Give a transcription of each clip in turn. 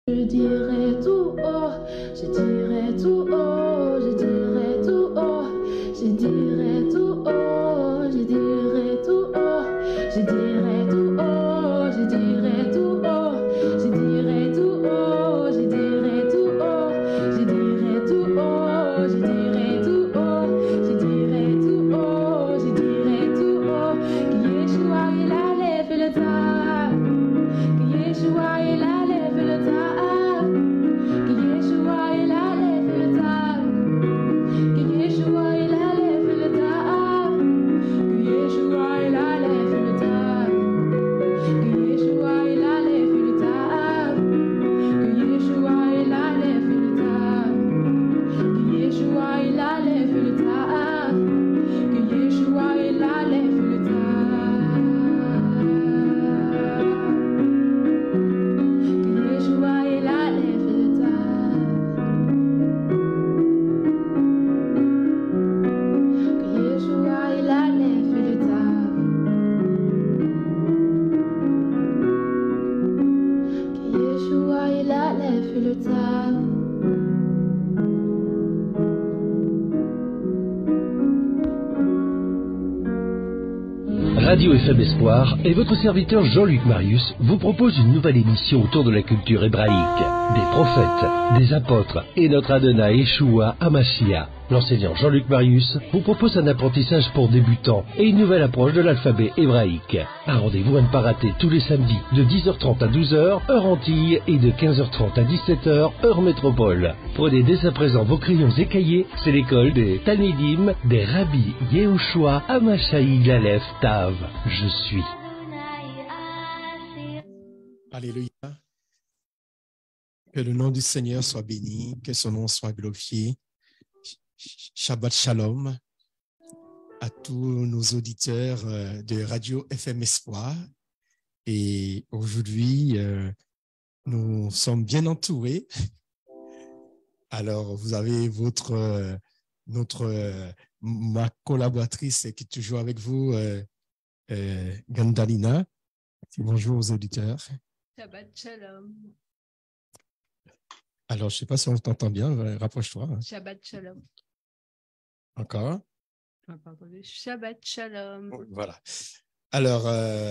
Je dirai tout haut, je dirai tout haut, je dirai tout haut, je dirai tout haut, je dirai tout haut, je dirai tout haut, je dirai tout haut, je dirai tout haut, je dirai tout haut, je dirai tout haut, je dirai tout haut, je dirai tout haut, je dirai tout haut, que Yeshua il a levé le tas, que Yeshua il a levé le tas. Que Yeshua il a levé le tas, que Yeshua il a levé le tas, que Yeshua il a levé le tas, que Yeshua il a levé le tas, que Yeshua il a levé le tas, que Yeshua il a levé le tas, que Yeshua il a levé le tas. Radio FM Espoir et votre serviteur Jean-Luc Marius vous propose une nouvelle émission autour de la culture hébraïque, des prophètes, des apôtres et notre Adonai Yeshua Hamashiach. L'enseignant Jean-Luc Marius vous propose un apprentissage pour débutants et une nouvelle approche de l'alphabet hébraïque. Un rendez-vous à ne pas rater tous les samedis de 10h30 à 12h, heure Antilles, et de 15h30 à 17h, heure métropole. Prenez dès à présent vos crayons et cahiers, c'est l'école des Talmidim, des Rabbi Yehoshua Hamashiach Lalef Tav. Je suis. Alléluia. Que le nom du Seigneur soit béni, que son nom soit glorifié. Shabbat Shalom à tous nos auditeurs de Radio FM Espoir. Et aujourd'hui, nous sommes bien entourés. Alors, vous avez ma collaboratrice qui est toujours avec vous, Gandalina. Bonjour aux auditeurs. Shabbat Shalom. Alors, je ne sais pas si on t'entend bien, rapproche-toi. Shabbat Shalom. Encore? Shabbat Shalom. Voilà. Alors,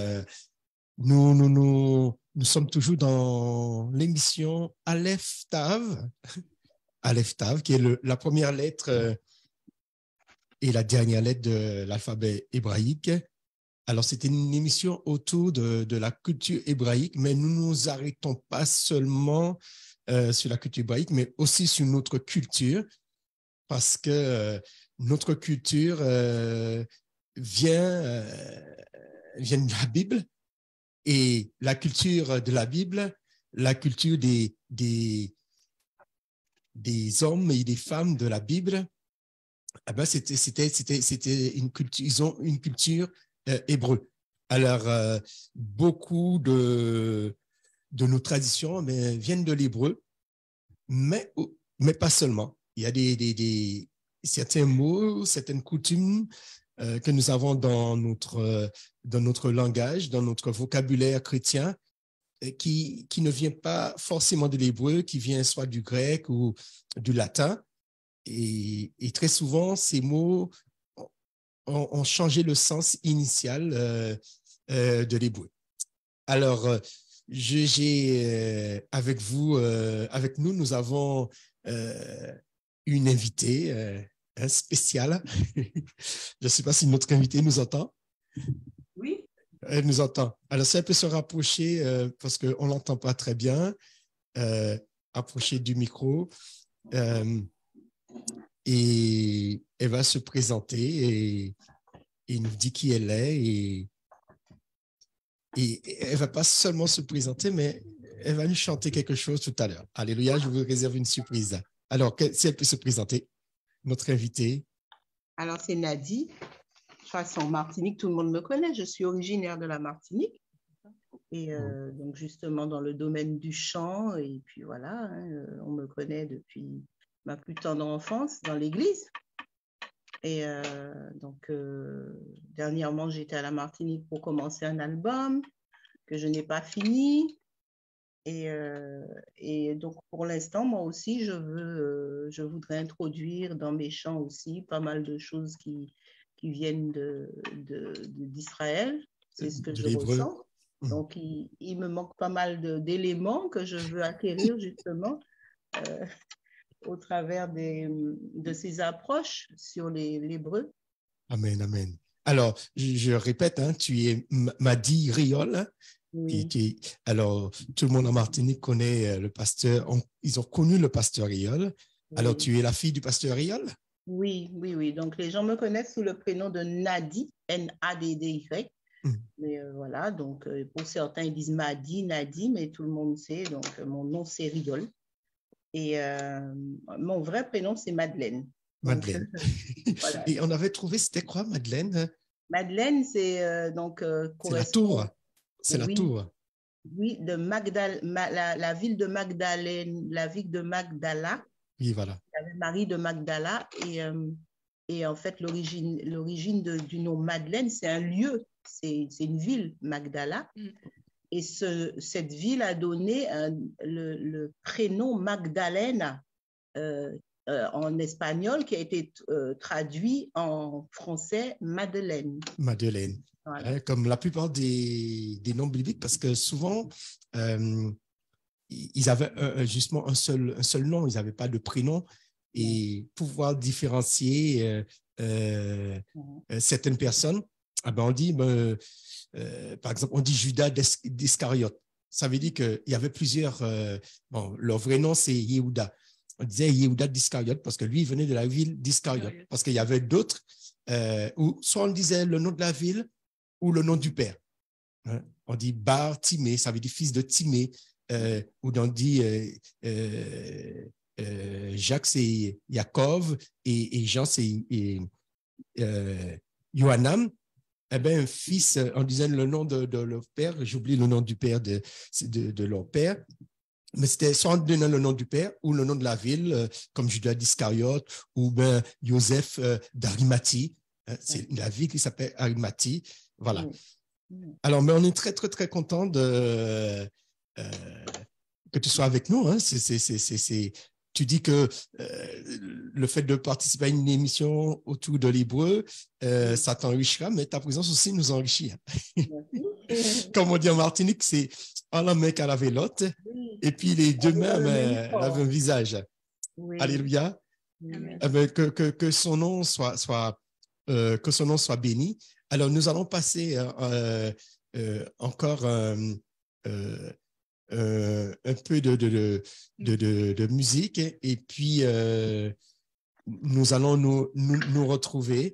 nous sommes toujours dans l'émission Aleph Tav. Aleph Tav, qui est la première lettre et la dernière lettre de l'alphabet hébraïque. Alors, c'était une émission autour de la culture hébraïque, mais nous ne nous arrêtons pas seulement sur la culture hébraïque, mais aussi sur notre culture, parce que notre culture vient de la Bible, et la culture de la Bible, la culture des hommes et des femmes de la Bible, eh ben c'était une culture, ils ont une culture hébreu. Alors, beaucoup de nos traditions viennent de l'hébreu, mais pas seulement. Il y a certains mots, certaines coutumes que nous avons dans notre langage, dans notre vocabulaire chrétien, qui ne vient pas forcément de l'hébreu, qui vient soit du grec ou du latin. Et très souvent, ces mots ont changé le sens initial de l'hébreu. Alors, avec nous, nous avons une invitée spéciale. Je ne sais pas si notre invitée nous entend. Oui. Elle nous entend. Alors, si elle peut se rapprocher, parce qu'on ne l'entend pas très bien, approcher du micro, et elle va se présenter et nous dit qui elle est. Et elle ne va pas seulement se présenter, mais elle va nous chanter quelque chose tout à l'heure. Alléluia, je vous réserve une surprise. Alors, si elle peut se présenter, notre invitée. Alors, c'est Nadi. De toute façon, Martinique, tout le monde me connaît. Je suis originaire de la Martinique. Et donc, justement, dans le domaine du chant. Et puis, voilà, on me connaît depuis ma plus tendre enfance dans l'église. Et donc, dernièrement, j'étais à la Martinique pour commencer un album que je n'ai pas fini. Et donc, pour l'instant, moi aussi, je voudrais introduire dans mes chants aussi pas mal de choses qui viennent d'Israël. C'est ce que je ressens. Donc, il me manque pas mal d'éléments que je veux acquérir justement au travers de ces approches sur l'hébreu. Amen, amen. Alors, je répète, hein, tu es Madi Riol. Oui. Alors, tout le monde en Martinique connaît le pasteur. Ils ont connu le pasteur Riol. Alors, Oui. tu es la fille du pasteur Riol? Oui, oui, oui. Donc, les gens me connaissent sous le prénom de Nadi, N-A-D-D-Y. Mais voilà, donc pour certains, ils disent Madi, Nadi, mais tout le monde sait. Donc, mon nom, c'est Riol. Et mon vrai prénom, c'est Madeleine. Madeleine. Voilà. Et on avait trouvé, c'était quoi, Madeleine? Madeleine, c'est donc c'est la tour. C'est oui, la tour. Oui, de la ville de Magdalene, la ville de Magdala. Oui, voilà. Marie de Magdala. Et en fait, l'origine du nom Madeleine, c'est un lieu, c'est une ville, Magdala. Et cette ville a donné le prénom Magdalena en espagnol qui a été traduit en français Madeleine. Madeleine. Voilà. Comme la plupart des noms bibliques, parce que souvent, ils avaient justement un seul nom, ils n'avaient pas de prénom. Et pouvoir différencier certaines personnes, on dit, par exemple, on dit Judas d'Iscariote. Ça veut dire qu'il y avait plusieurs, leur vrai nom, c'est Yehuda. On disait Yehuda d'Iscariote parce que lui, il venait de la ville d'Iscariote. Parce qu'il y avait d'autres, où soit on disait le nom de la ville ou le nom du père. Hein? On dit Bar Timée, ça veut dire fils de Timée. Ou on dit Jacques, c'est Yaakov, et Jean, c'est Yohanan. Eh bien, fils, on disait le nom de leur père, j'oublie le nom du père de leur père. Mais c'était soit on donnait le nom du père ou le nom de la ville, comme Judas d'Iscariote ou bien Joseph d'Arimathie. C'est la ville qui s'appelle Arimathie. Voilà. Alors, mais on est très, très, très content que tu sois avec nous. Hein. Tu dis que le fait de participer à une émission autour de l'hébreu, ça t'enrichira, mais ta présence aussi nous enrichit. Comme on dit en Martinique, c'est en la main qu'à laver l'autre, et puis les deux mains lavent un visage. Oui. Alléluia. Que son nom soit béni. Alors, nous allons passer encore un peu de musique, et puis nous allons nous retrouver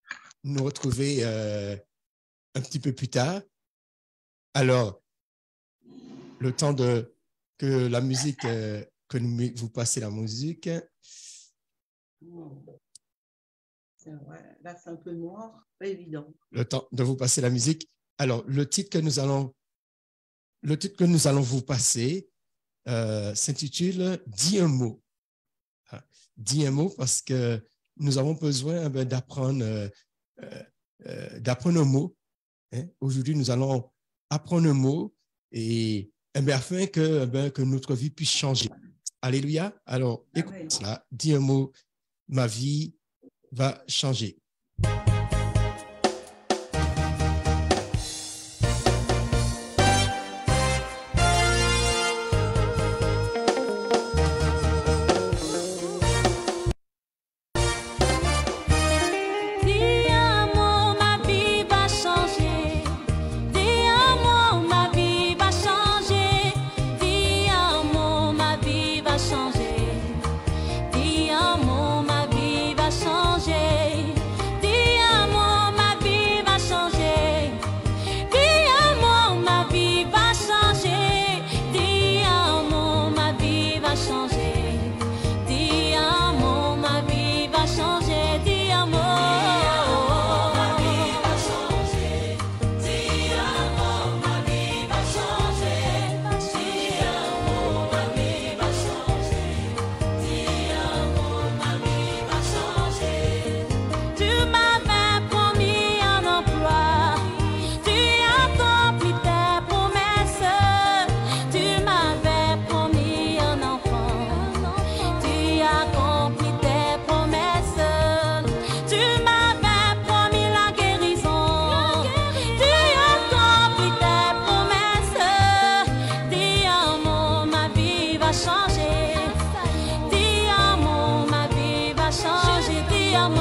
un petit peu plus tard. Alors, le temps que la musique, que vous passez la musique. Là, c'est un peu noir, pas évident. Le temps de vous passer la musique. Alors, le titre que nous allons vous passer s'intitule « Dis un mot ». Dis un mot parce que nous avons besoin d'apprendre un mot. Hein? Aujourd'hui, nous allons apprendre un mot et afin que notre vie puisse changer. Alléluia. Alors, écoute cela. Dis un mot, ma vie va changer. Changer. changer. Dis amour, ma vie va changer. Dis amour.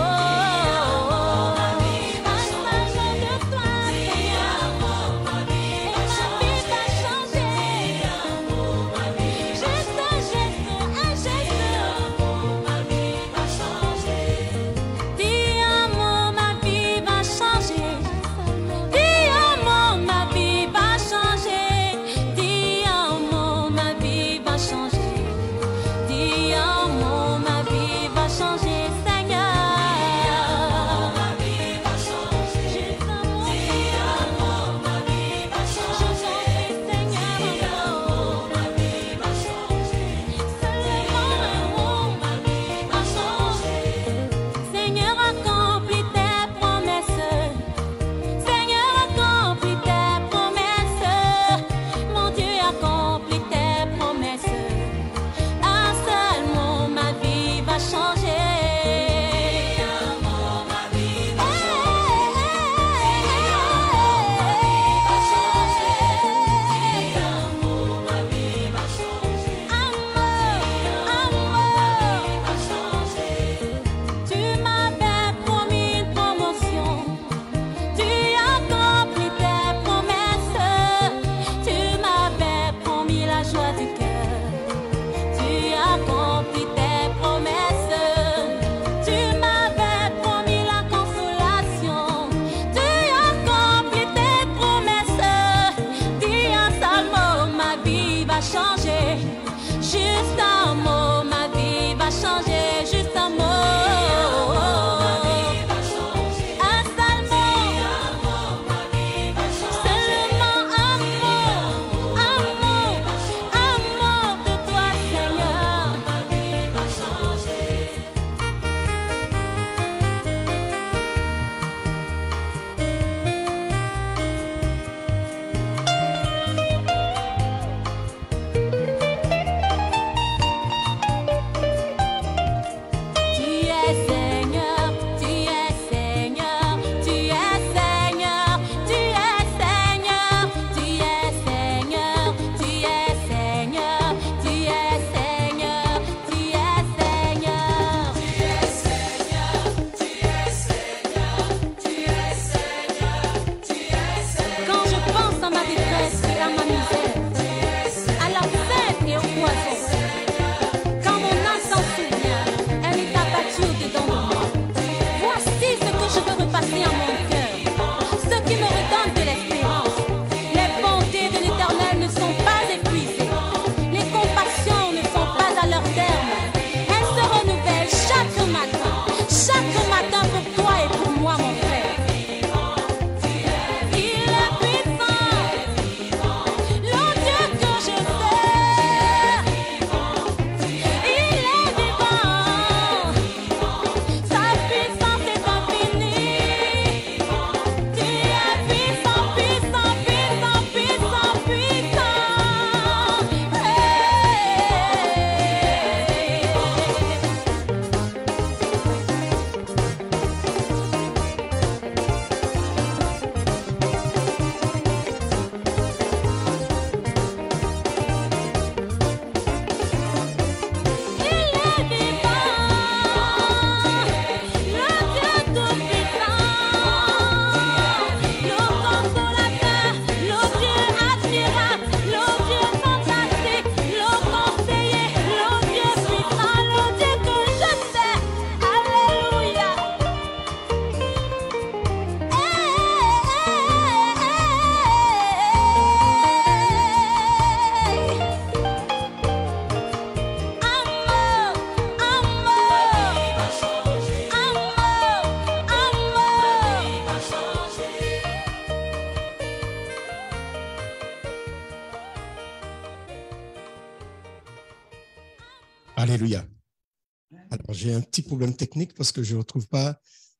Alléluia. Alors, j'ai un petit problème technique parce que je retrouve pas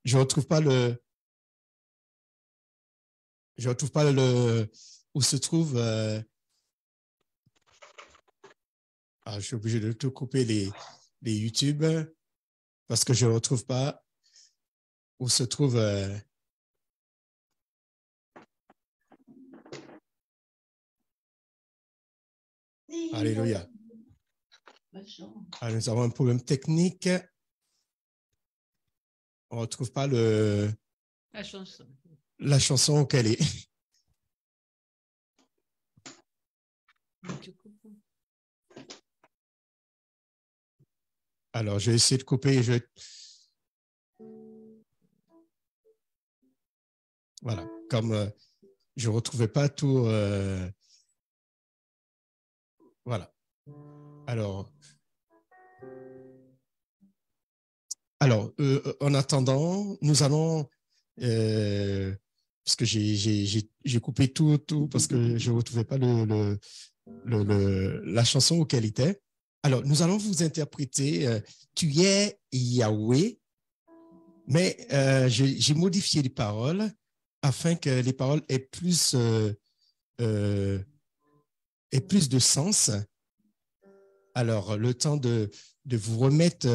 où se trouve. Je suis obligé de tout couper les YouTube parce que je ne retrouve pas où se trouve. Alléluia. Ah, nous avons un problème technique. On ne retrouve pas La chanson. la chanson auquel est. Alors, je vais essayer de couper. Voilà, comme je ne retrouvais pas tout. Voilà. Alors, en attendant, nous allons, parce que j'ai coupé tout parce que je ne retrouvais pas la chanson auquel il était. Alors, nous allons vous interpréter Tu es Yahweh, mais j'ai modifié les paroles afin que les paroles aient plus de sens. Alors, le temps de vous remettre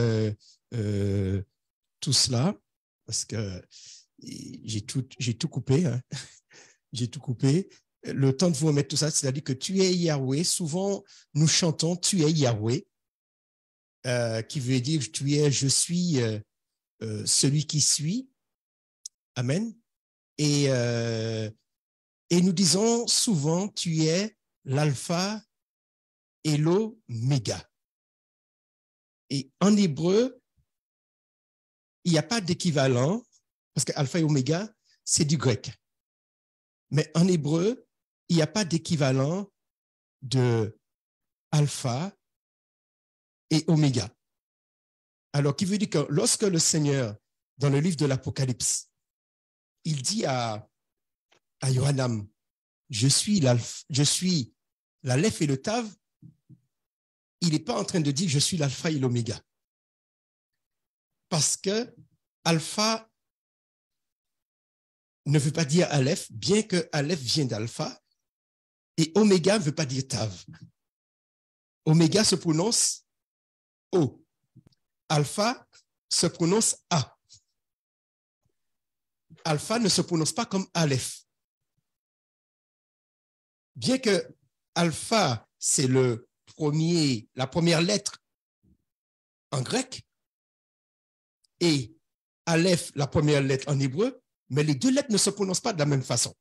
tout cela, parce que j'ai tout coupé. Hein. J'ai tout coupé. Le temps de vous remettre tout ça, c'est-à-dire que tu es Yahweh. Souvent, nous chantons tu es Yahweh, qui veut dire je suis celui qui suit. Amen. Et nous disons souvent tu es l'alpha et l'oméga. Et en hébreu, il n'y a pas d'équivalent, parce que alpha et oméga, c'est du grec. Mais en hébreu, il n'y a pas d'équivalent de alpha et oméga. Alors, qui veut dire que lorsque le Seigneur, dans le livre de l'Apocalypse, il dit à Yohanam, je suis l'Aleph et le Tav, il n'est pas en train de dire je suis l'alpha et l'oméga. Parce que alpha ne veut pas dire Aleph, bien que Aleph vient d'alpha, et oméga ne veut pas dire Tav. Oméga se prononce O. Alpha se prononce A. Alpha ne se prononce pas comme Aleph. Bien que alpha, c'est la première lettre en grec, et Aleph, la première lettre en hébreu, mais les deux lettres ne se prononcent pas de la même façon.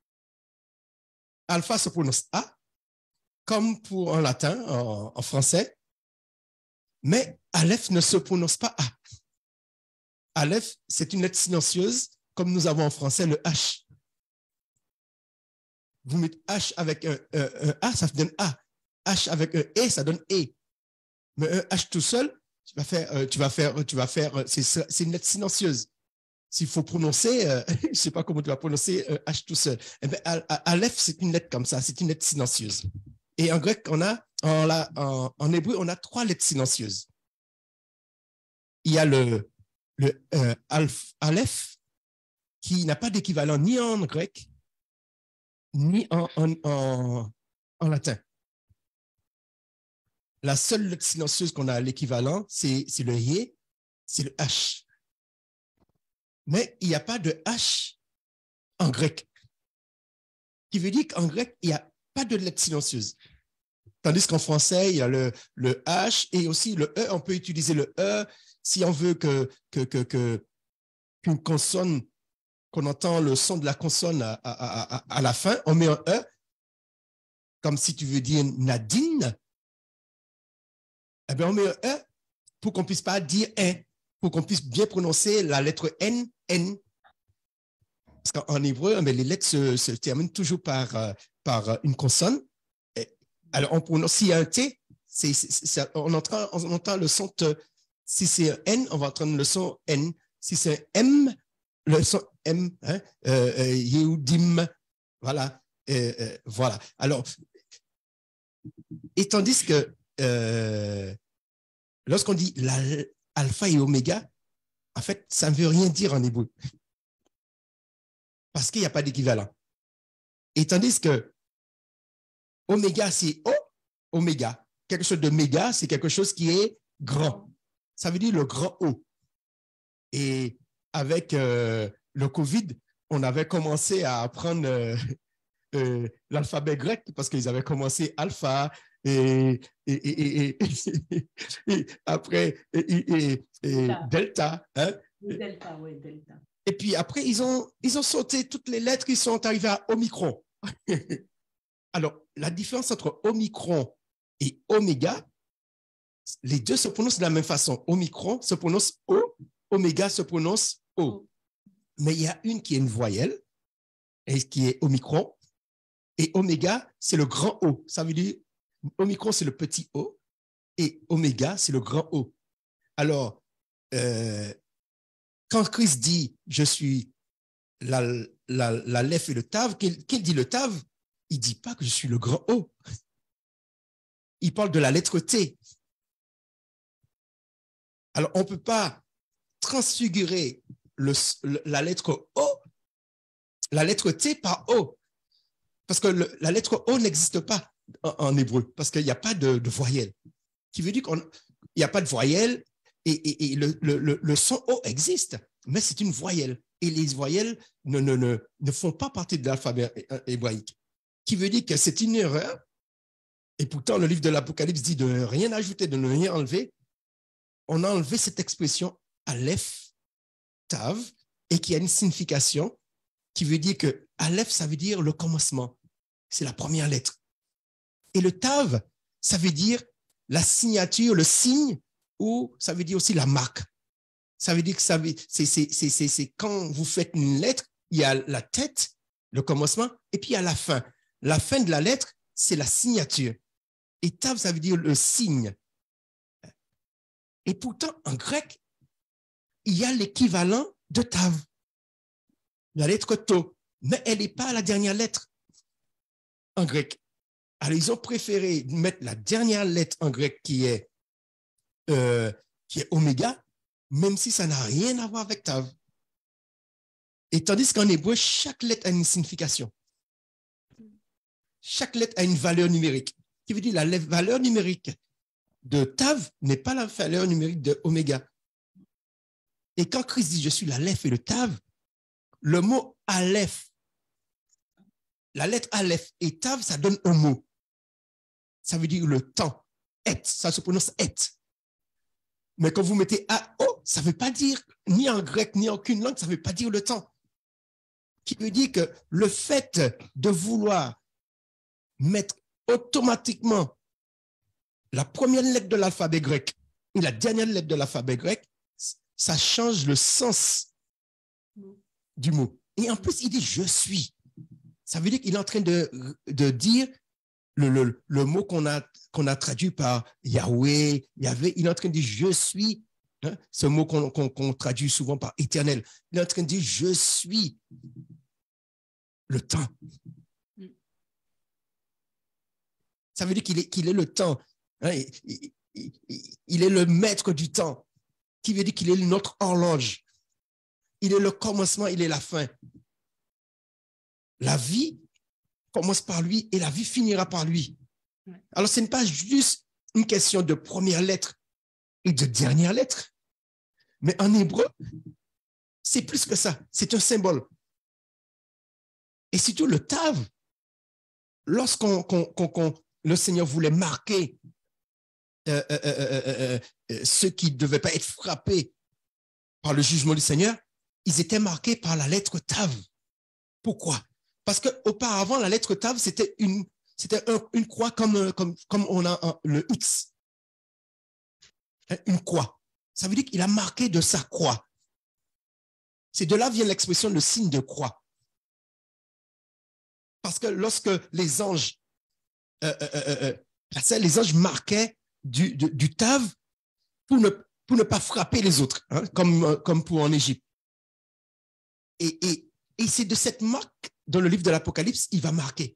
Alpha se prononce A, comme en latin, en français, mais Aleph ne se prononce pas A. Aleph, c'est une lettre silencieuse, comme nous avons en français le H. Vous mettez H avec un A, ça donne A. H avec un E, ça donne E. Mais un H tout seul, c'est une lettre silencieuse. S'il faut prononcer, je ne sais pas comment tu vas prononcer H tout seul. Eh bien, Aleph, c'est une lettre comme ça, c'est une lettre silencieuse. Et en grec, en hébreu, on a 3 lettres silencieuses. Il y a le Aleph, qui n'a pas d'équivalent ni en grec, ni en latin. La seule lettre silencieuse qu'on a à l'équivalent, c'est le Yé, c'est le H. Mais il n'y a pas de H en grec. Qui veut dire qu'en grec, il n'y a pas de lettre silencieuse. Tandis qu'en français, il y a le H et aussi le E. On peut utiliser le E si on veut qu'une consonne, qu'on entend le son de la consonne à la fin, on met un E, comme si tu veux dire Nadine. Eh bien, on met un E pour qu'on ne puisse pas dire N, pour qu'on puisse bien prononcer la lettre N, N. Parce qu'en hébreu, les lettres se terminent toujours par une consonne. Alors, on prononce, s'il y a un T, on entend le son T. Si c'est un N, on va entendre le son N. Si c'est un M, le son M. Hein, Yehudim. Voilà. Voilà. Alors, et tandis que lorsqu'on dit alpha et oméga, en fait, ça ne veut rien dire en hébreu. Parce qu'il n'y a pas d'équivalent. Et tandis que oméga, c'est O, oméga. Quelque chose de méga, c'est quelque chose qui est grand. Ça veut dire le grand O. Et avec le Covid, on avait commencé à apprendre l'alphabet grec parce qu'ils avaient commencé alpha, et après, delta. Hein? Delta, oui, delta. Et puis après, ils ont sauté toutes les lettres qui sont arrivées à Omicron. Alors, la différence entre Omicron et Oméga, les deux se prononcent de la même façon. Omicron se prononce O, Oméga se prononce O. Mais il y a une qui est une voyelle, et qui est Omicron, et Oméga, c'est le grand O. Ça veut dire, Omicron, c'est le petit O, et Oméga, c'est le grand O. Alors, quand Christ dit « je suis la Lef et le Tav », qu'il dit le Tav, il ne dit pas que je suis le grand O. Il parle de la lettre T. Alors, on ne peut pas transfigurer la lettre O, la lettre T par O, parce que la lettre O n'existe pas en hébreu, parce qu'il n'y a pas de voyelle, qui veut dire qu'il n'y a pas de voyelle, et le son O existe, mais c'est une voyelle, et les voyelles ne font pas partie de l'alphabet hébraïque, qui veut dire que c'est une erreur, et pourtant le livre de l'Apocalypse dit de ne rien ajouter, de ne rien enlever. On a enlevé cette expression Aleph, Tav, et qui a une signification qui veut dire que Aleph, ça veut dire le commencement. C'est la première lettre. Et le Tav, ça veut dire la signature, le signe, ou ça veut dire aussi la marque. Ça veut dire que c'est quand vous faites une lettre, il y a la tête, le commencement, et puis il y a la fin. La fin de la lettre, c'est la signature. Et Tav, ça veut dire le signe. Et pourtant, en grec, il y a l'équivalent de Tav, la lettre To, mais elle n'est pas la dernière lettre en grec. Alors, ils ont préféré mettre la dernière lettre en grec qui est Oméga, même si ça n'a rien à voir avec Tav. Et tandis qu'en hébreu, chaque lettre a une signification. Chaque lettre a une valeur numérique, qui veut dire la valeur numérique de Tav n'est pas la valeur numérique de Oméga. Et quand Christ dit « je suis la Aleph et le Tav », le mot Aleph, la lettre Aleph et Tav, ça donne un mot. Ça veut dire le temps. Et, ça se prononce et. Mais quand vous mettez A-O, ça ne veut pas dire, ni en grec, ni en aucune langue, ça ne veut pas dire le temps. Qui veut dire que le fait de vouloir mettre automatiquement la première lettre de l'alphabet grec et la dernière lettre de l'alphabet grec, ça change le sens du mot. Et en plus, il dit « je suis ». Ça veut dire qu'il est en train de dire le mot qu'on a traduit par Yahweh, Yahvé. Il est en train de dire « je suis hein, », ce mot qu'on traduit souvent par « éternel ». Il est en train de dire « je suis le temps ». Ça veut dire qu'il est le temps. Hein, il est le maître du temps, qui veut dire qu'il est notre horloge. Il est le commencement, il est la fin. La vie commence par lui et la vie finira par lui. Alors, ce n'est pas juste une question de première lettre et de dernière lettre, mais en hébreu, c'est plus que ça. C'est un symbole. Et surtout le Tav, le Seigneur voulait marquer ceux qui ne devaient pas être frappés par le jugement du Seigneur, ils étaient marqués par la lettre Tav. Pourquoi? Parce qu'auparavant, la lettre Tav, c'était une croix comme on a le X. Une croix. Ça veut dire qu'il a marqué de sa croix. C'est de là vient l'expression le signe de croix. Parce que lorsque les anges les anges marquaient du Tav pour ne pas frapper les autres, hein, comme pour en Égypte. Et c'est de cette marque, dans le livre de l'Apocalypse, il va marquer.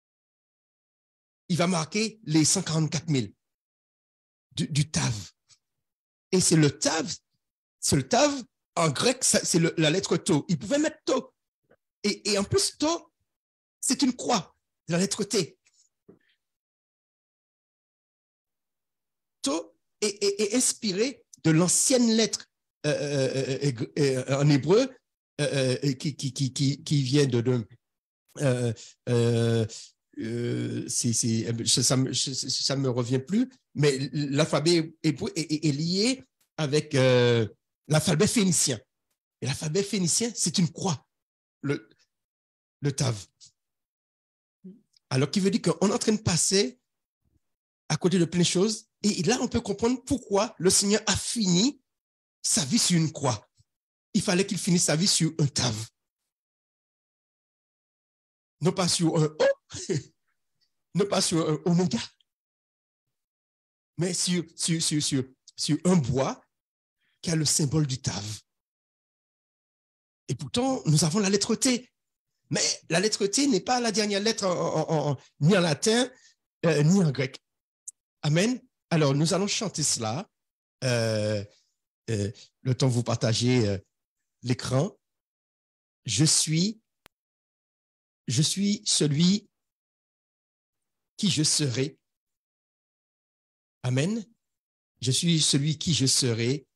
Il va marquer les 144 000 du Tav. Et c'est le Tav, en grec, c'est la lettre To. Il pouvait mettre To. Et en plus, To, c'est une croix, la lettre T. To est inspiré de l'ancienne lettre en hébreu qui vient ça me revient plus, mais l'alphabet hébreu est lié avec l'alphabet phénicien. Et l'alphabet phénicien, c'est une croix, le Tav. Alors, qui veut dire qu'on est en train de passer à côté de plein de choses. Et là, on peut comprendre pourquoi le Seigneur a fini sa vie sur une croix. Il fallait qu'il finisse sa vie sur un Tav. Non pas sur un O, non pas sur un Oméga, mais sur un bois qui a le symbole du Tav. Et pourtant, nous avons la lettre T. Mais la lettre T n'est pas la dernière lettre ni en latin, ni en grec. Amen. Alors, nous allons chanter cela. Le temps que vous partagez l'écran. Je suis celui qui je serai. Amen. Je suis celui qui je serai.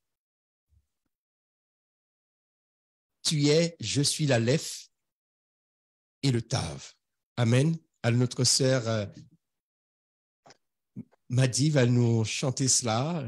Tu es, je suis la Lef et le Tav. Amen. Alors, notre sœur Madi va nous chanter cela.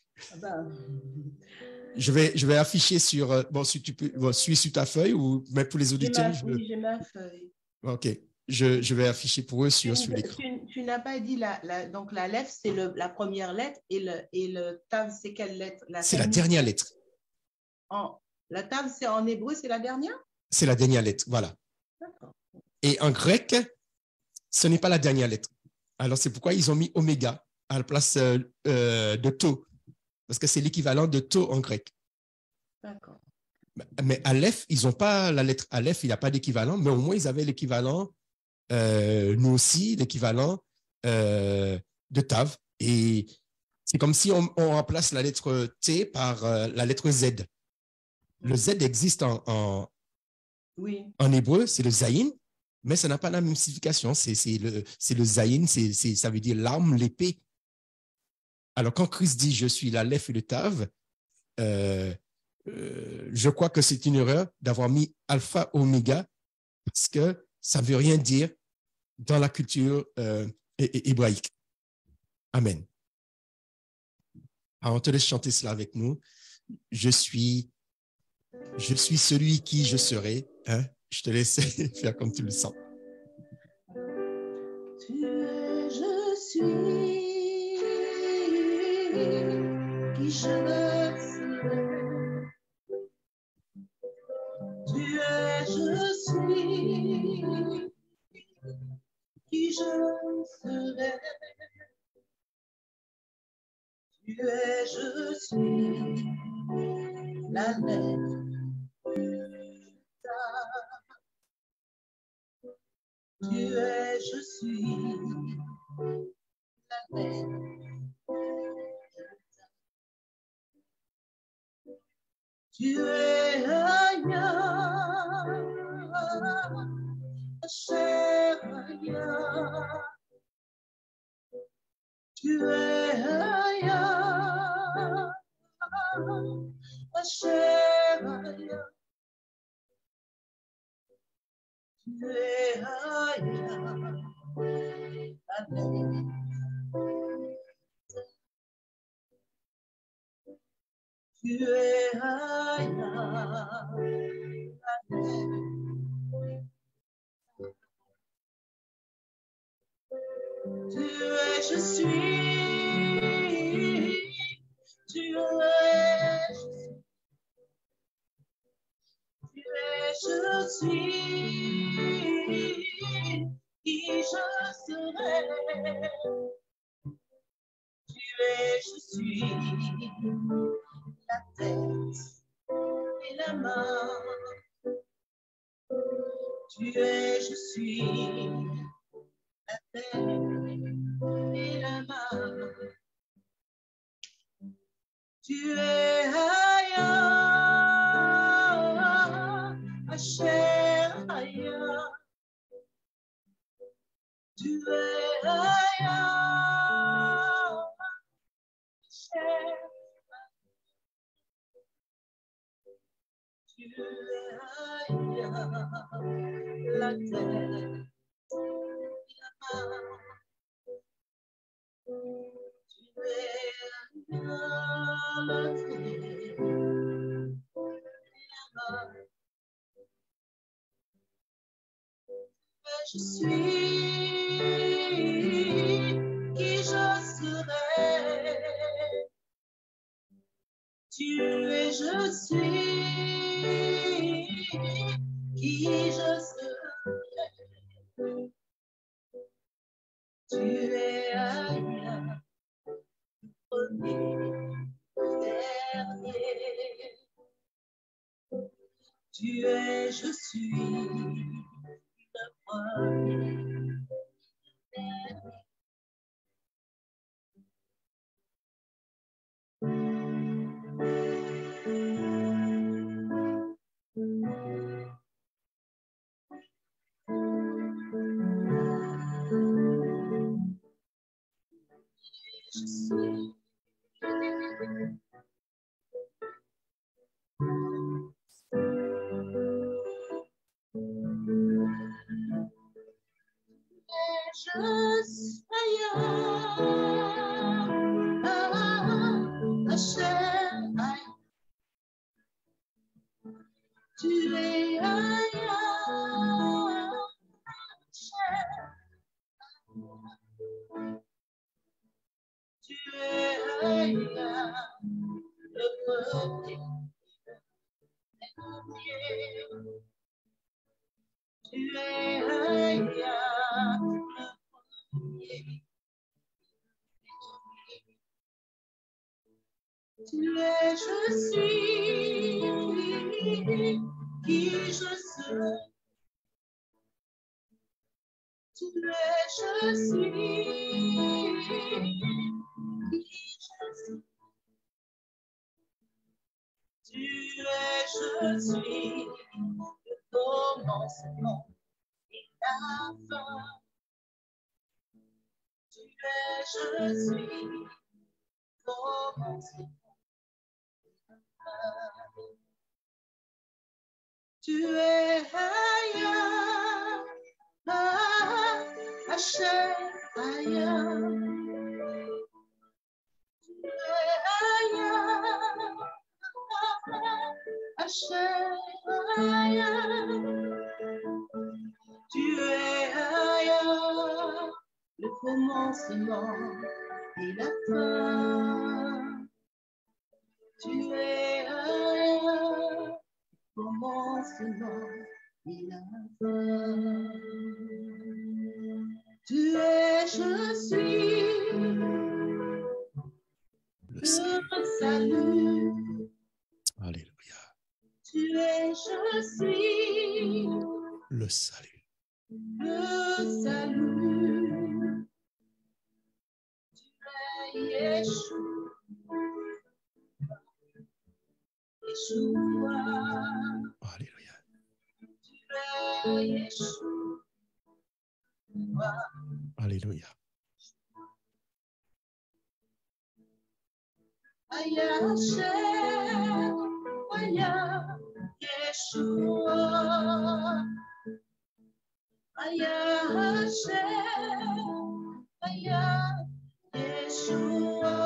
Je vais afficher sur... Bon, si tu peux... suis sur ta feuille ou même pour les auditeurs. Oui, j'ai ma feuille. OK. Je vais afficher pour eux sur l'écran. Tu n'as pas dit donc la lettre, c'est la première lettre et le tav, c'est quelle lettre? C'est la dernière lettre. La tav, c'est en hébreu, c'est la dernière? C'est la dernière lettre, voilà. D'accord. Et en grec, ce n'est pas la dernière lettre. Alors, c'est pourquoi ils ont mis oméga à la place de tau, parce que c'est l'équivalent de tau en grec. D'accord. Mais Aleph, ils n'ont pas la lettre Aleph, il n'y a pas d'équivalent, mais au moins ils avaient l'équivalent, nous aussi, l'équivalent de Tav. Et c'est comme si on remplace la lettre T par la lettre Z. Le Z existe en hébreu, c'est le Zayin, mais ça n'a pas la même signification. C'est le Zayin, ça veut dire l'arme, l'épée. Alors quand Christ dit « je suis l'Aleph et le Tav », je crois que c'est une erreur d'avoir mis alpha oméga parce que ça ne veut rien dire dans la culture hébraïque. Amen. Alors, on te laisse chanter cela avec nous. Je suis celui qui je serai. Hein? Je te laisse faire comme tu le sens. Tu es, je suis qui je serai. Tu es, je suis qui je serai. Tu es, je suis la lettre. Tu es, je suis la lettre. Tu es Aya, Asher Aya. Tu es Aya, Asher Aya. Tu es Aya, Amen. Tu es Aya, Amen. Tu es, je suis. Tu es, je suis qui je serai. Tu es, je suis la tête et la main. Tu es, je suis la tête et la main. Tu es Aya, Asher Aya. Tu es Aya, Asher. Tu es Aya, la terre et la Je suis qui je serai. Tu es, je suis qui je serai. Tu es ailleurs, premier, dernier. Tu es, je suis le premier, dernier. Je suis tu es ailleurs, tu es ailleurs, le premier, tu es ailleurs, le premier. Tu es, je suis qui je serai. Tu es, je suis qui je suis. Tu es, je suis le commencement et la fin. Tu es, je suis commencement. Tu es ailleurs, Hachem, ailleurs. Tu es ailleurs, Hachem, ailleurs. Tu es ailleurs, le commencement et la fin. Tu es ailleurs, commencement et la fin. Tu es, je suis le salut. Alléluia. Tu es, je suis Le salut. le salut. Tu es Yeshua. Yeshua. Alléluia. Tu es Yeshua. Alléluia. Aya Hashem, Aya Yeshua. Aya Hashem, Aya Yeshua.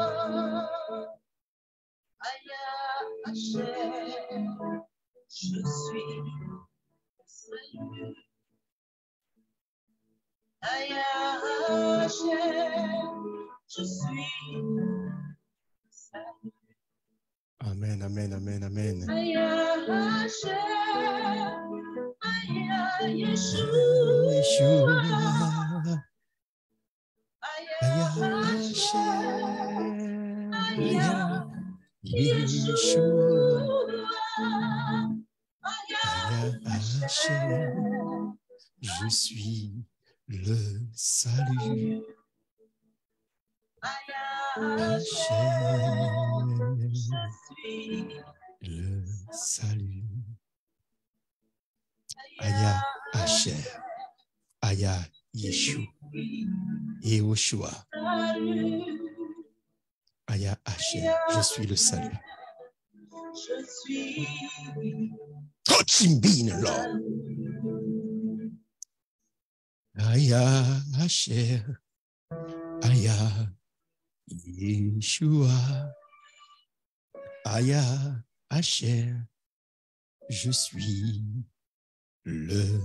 Aya Hashem, je suis le salut. Aya Hashem, je suis le salut. Amen, amen, amen, amen. Aya Hashem, Aya Yeshua. Yeshua. Aya Aya Hashem, Hashem. Aya Aya Yeshua. Aya Aya Hashem. Hashem, Je suis le salut. Aya Hashem, Hashem. je suis Le salut. Aya Hashem. Aya Yeshua. Yehoshua. salut. Aya Hashem. Je suis le salut. Je suis Touch him being Lord. Aya Asher, Aya Yeshua, Aya Asher, je suis le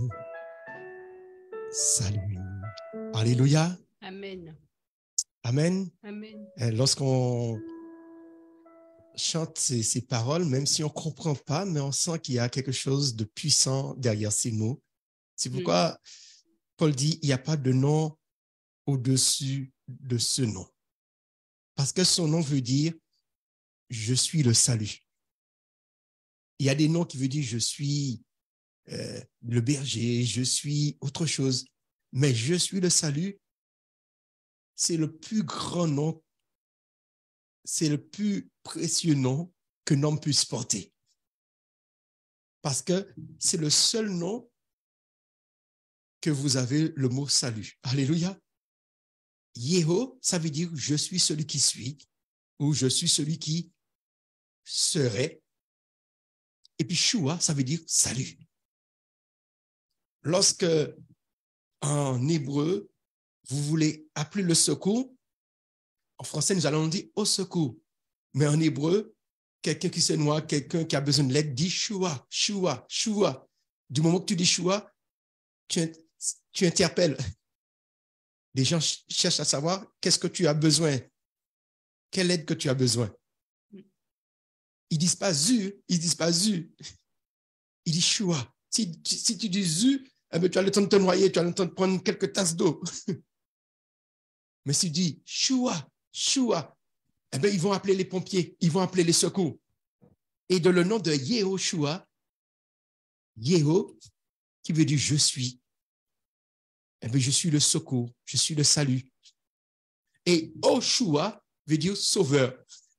salut. Alléluia. Amen. Amen. Amen. Et lorsqu'on chante ces paroles, même si on ne comprend pas, mais on sent qu'il y a quelque chose de puissant derrière ces mots. C'est pourquoi Paul dit, il n'y a pas de nom au-dessus de ce nom. Parce que son nom veut dire, je suis le salut. Il y a des noms qui veulent dire, je suis le berger, je suis autre chose. Mais je suis le salut, c'est le plus grand nom, c'est le plus précieux nom qu'un homme puisse porter. Parce que c'est le seul nom que vous avez le mot salut. Alléluia. Yeho, ça veut dire je suis celui qui suis ou je suis celui qui serait. Et puis Shua, ça veut dire salut. Lorsque en hébreu, vous voulez appeler le secours, en français, nous allons dire au secours. Mais en hébreu, quelqu'un qui se noie, quelqu'un qui a besoin de l'aide dit Shua, Shua, Shua. Du moment que tu dis Shua, tu interpelles. Les gens cherchent à savoir qu'est-ce que tu as besoin, quelle aide que tu as besoin. Ils disent pas Zu, ils disent pas Zu. Ils disent Shua. Si tu dis Zu, eh bien, tu as le temps de te noyer, tu as le temps de prendre quelques tasses d'eau. Mais si tu dis Shua, Shua, eh bien, ils vont appeler les pompiers, ils vont appeler les secours. Et de le nom de Yehoshua, Yeho, qui veut dire je suis, eh bien, je suis le secours, je suis le salut. Et Oshua veut dire sauveur.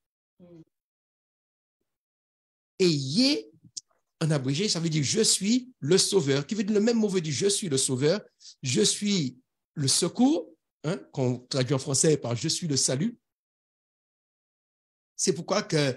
Et Yé, en abrégé, ça veut dire je suis le sauveur, qui veut dire le même mot veut dire je suis le sauveur, je suis le secours, hein, qu'on traduit en français par je suis le salut. C'est pourquoi que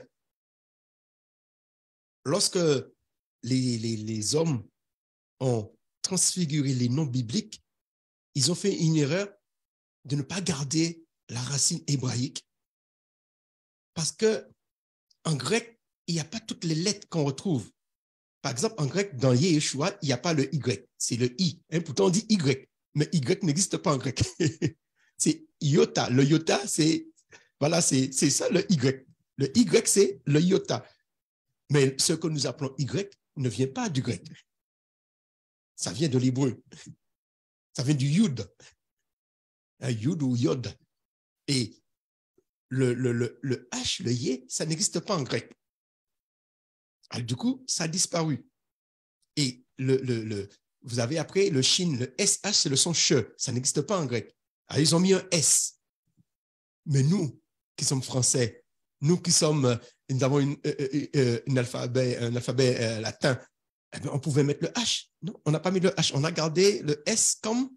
lorsque les hommes ont transfiguré les noms bibliques, ils ont fait une erreur de ne pas garder la racine hébraïque. Parce que en grec, il n'y a pas toutes les lettres qu'on retrouve. Par exemple, en grec, dans Yeshua, il n'y a pas le Y, c'est le I. Hein, pourtant, on dit Y, mais Y n'existe pas en grec. C'est iota. Le iota, c'est voilà, c'est ça le Y. Le Y, c'est le iota. Mais ce que nous appelons Y ne vient pas du grec. Ça vient de l'hébreu. Ça vient du Yud. Un Yud ou Yod. Et le H, le Yé, ça n'existe pas en grec. Alors, du coup, ça a disparu. Et vous avez après le Shin, le SH, c'est le son che. Ça n'existe pas en grec. Alors, ils ont mis un S. Mais nous, qui sommes français, nous qui sommes, nous avons un alphabet latin, eh bien, on pouvait mettre le H. Non, on n'a pas mis le H. On a gardé le S comme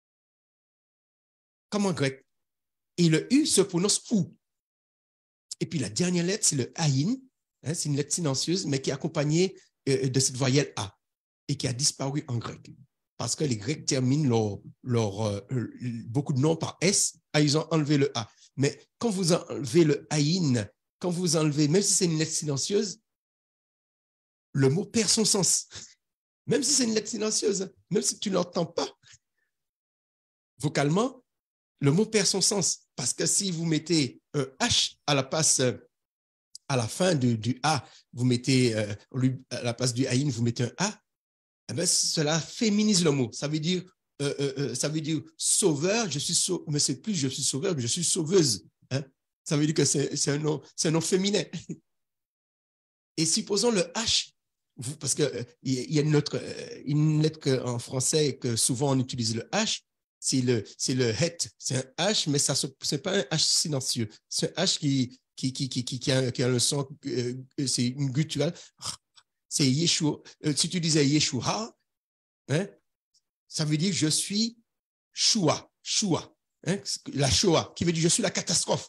en grec. Et le U se prononce OU. Et puis la dernière lettre, c'est le Aïn. Hein, c'est une lettre silencieuse, mais qui est accompagnée de cette voyelle A et qui a disparu en grec. Parce que les Grecs terminent beaucoup de noms par S, ils ont enlevé le A. Mais quand vous enlevez le Aïn, quand vous enlevez, même si c'est une lettre silencieuse, le mot perd son sens. Même si c'est une lettre silencieuse, même si tu ne l'entends pas, vocalement, le mot perd son sens. Parce que si vous mettez un H à la place, à la fin du A, vous mettez, à la place du Aïn, vous mettez un A, eh bien, cela féminise le mot. Ça veut dire sauveur, mais c'est plus je suis sauveur, mais je suis sauveuse. Hein? Ça veut dire que c'est un nom féminin. Et supposons le H, parce qu'il y a une lettre en français que souvent on utilise le H, c'est le het, c'est un H, mais ce n'est pas un H silencieux. C'est un H qui a le son, c'est une gutturale. C'est Yeshua. Si tu disais Yeshua, hein, ça veut dire je suis Shua, hein, la Shoah, qui veut dire je suis la catastrophe.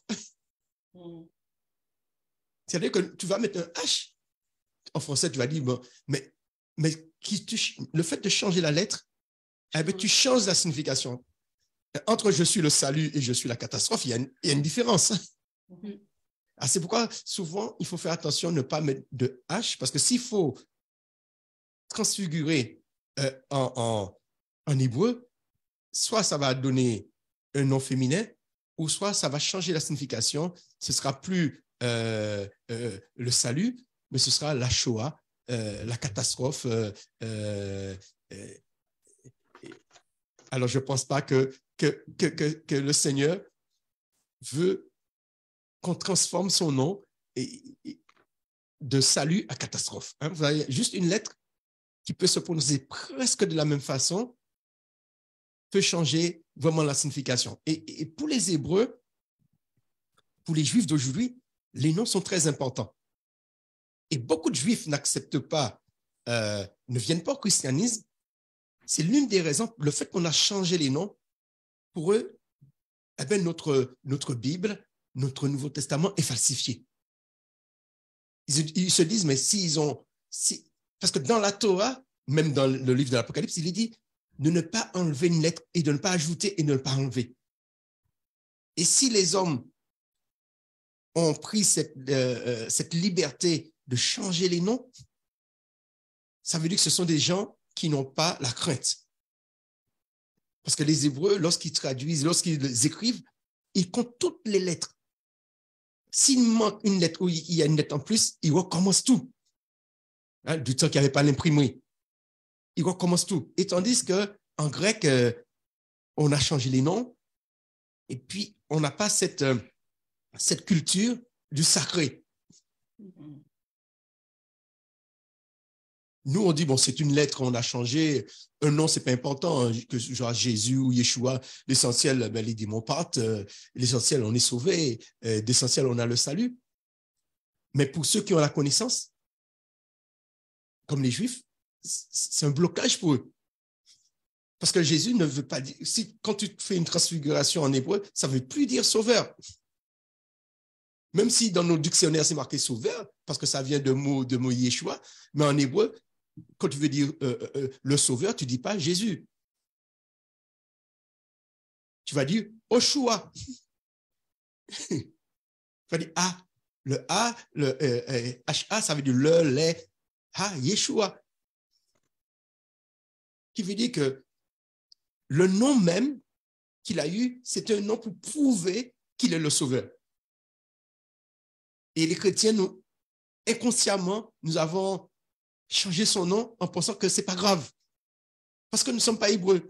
C'est-à-dire que tu vas mettre un H. En français, tu vas dire, bon, mais le fait de changer la lettre eh bien, tu changes la signification. Entre je suis le salut et je suis la catastrophe, il y a une différence. Ah, c'est pourquoi souvent, il faut faire attention à ne pas mettre de H, parce que s'il faut transfigurer en hébreu, soit ça va donner un nom féminin, ou soit ça va changer la signification. Ce ne sera plus le salut, mais ce sera la Shoah, la catastrophe. Alors, je ne pense pas que le Seigneur veut qu'on transforme son nom de salut à catastrophe. Hein? Vous avez juste une lettre qui peut se prononcer presque de la même façon, peut changer vraiment la signification. Et pour les Hébreux, pour les Juifs d'aujourd'hui, les noms sont très importants. Et beaucoup de Juifs n'acceptent pas, ne viennent pas au christianisme. C'est l'une des raisons, le fait qu'on a changé les noms, pour eux, eh bien, notre Bible, notre Nouveau Testament est falsifié. Ils se disent, mais parce que dans la Torah, même dans le livre de l'Apocalypse, il est dit de ne pas enlever une lettre et de ne pas ajouter et de ne pas enlever. Et si les hommes ont pris cette liberté de changer les noms, ça veut dire que ce sont des gens qui n'ont pas la crainte. Parce que les Hébreux, lorsqu'ils traduisent, lorsqu'ils écrivent, ils comptent toutes les lettres. S'il manque une lettre ou il y a une lettre en plus, ils recommencent tout. Hein, du temps qu'il n'y avait pas l'imprimerie. Ils recommencent tout. Et tandis qu'en grec, on a changé les noms et puis on n'a pas cette culture du sacré. Nous, on dit, bon, c'est une lettre, on a changé. Un nom, c'est pas important, hein, que genre Jésus ou Yeshua. L'essentiel, ben, les démons partent. L'essentiel, on est sauvé. L'essentiel, on a le salut. Mais pour ceux qui ont la connaissance, comme les Juifs, c'est un blocage pour eux. Parce que Jésus ne veut pas dire... quand tu fais une transfiguration en hébreu, ça ne veut plus dire sauveur. Même si dans nos dictionnaires, c'est marqué sauveur, parce que ça vient de mot Yeshua, mais en hébreu, quand tu veux dire le sauveur, tu ne dis pas Jésus. Tu vas dire Oshua. Tu vas dire A. Le A, le H-A, ça veut dire le, les, Ha, Yeshua. Qui veut dire que le nom même qu'il a eu, c'est un nom pour prouver qu'il est le sauveur. Et les chrétiens, nous, inconsciemment, nous avons changé son nom en pensant que ce n'est pas grave. Parce que nous ne sommes pas hébreux.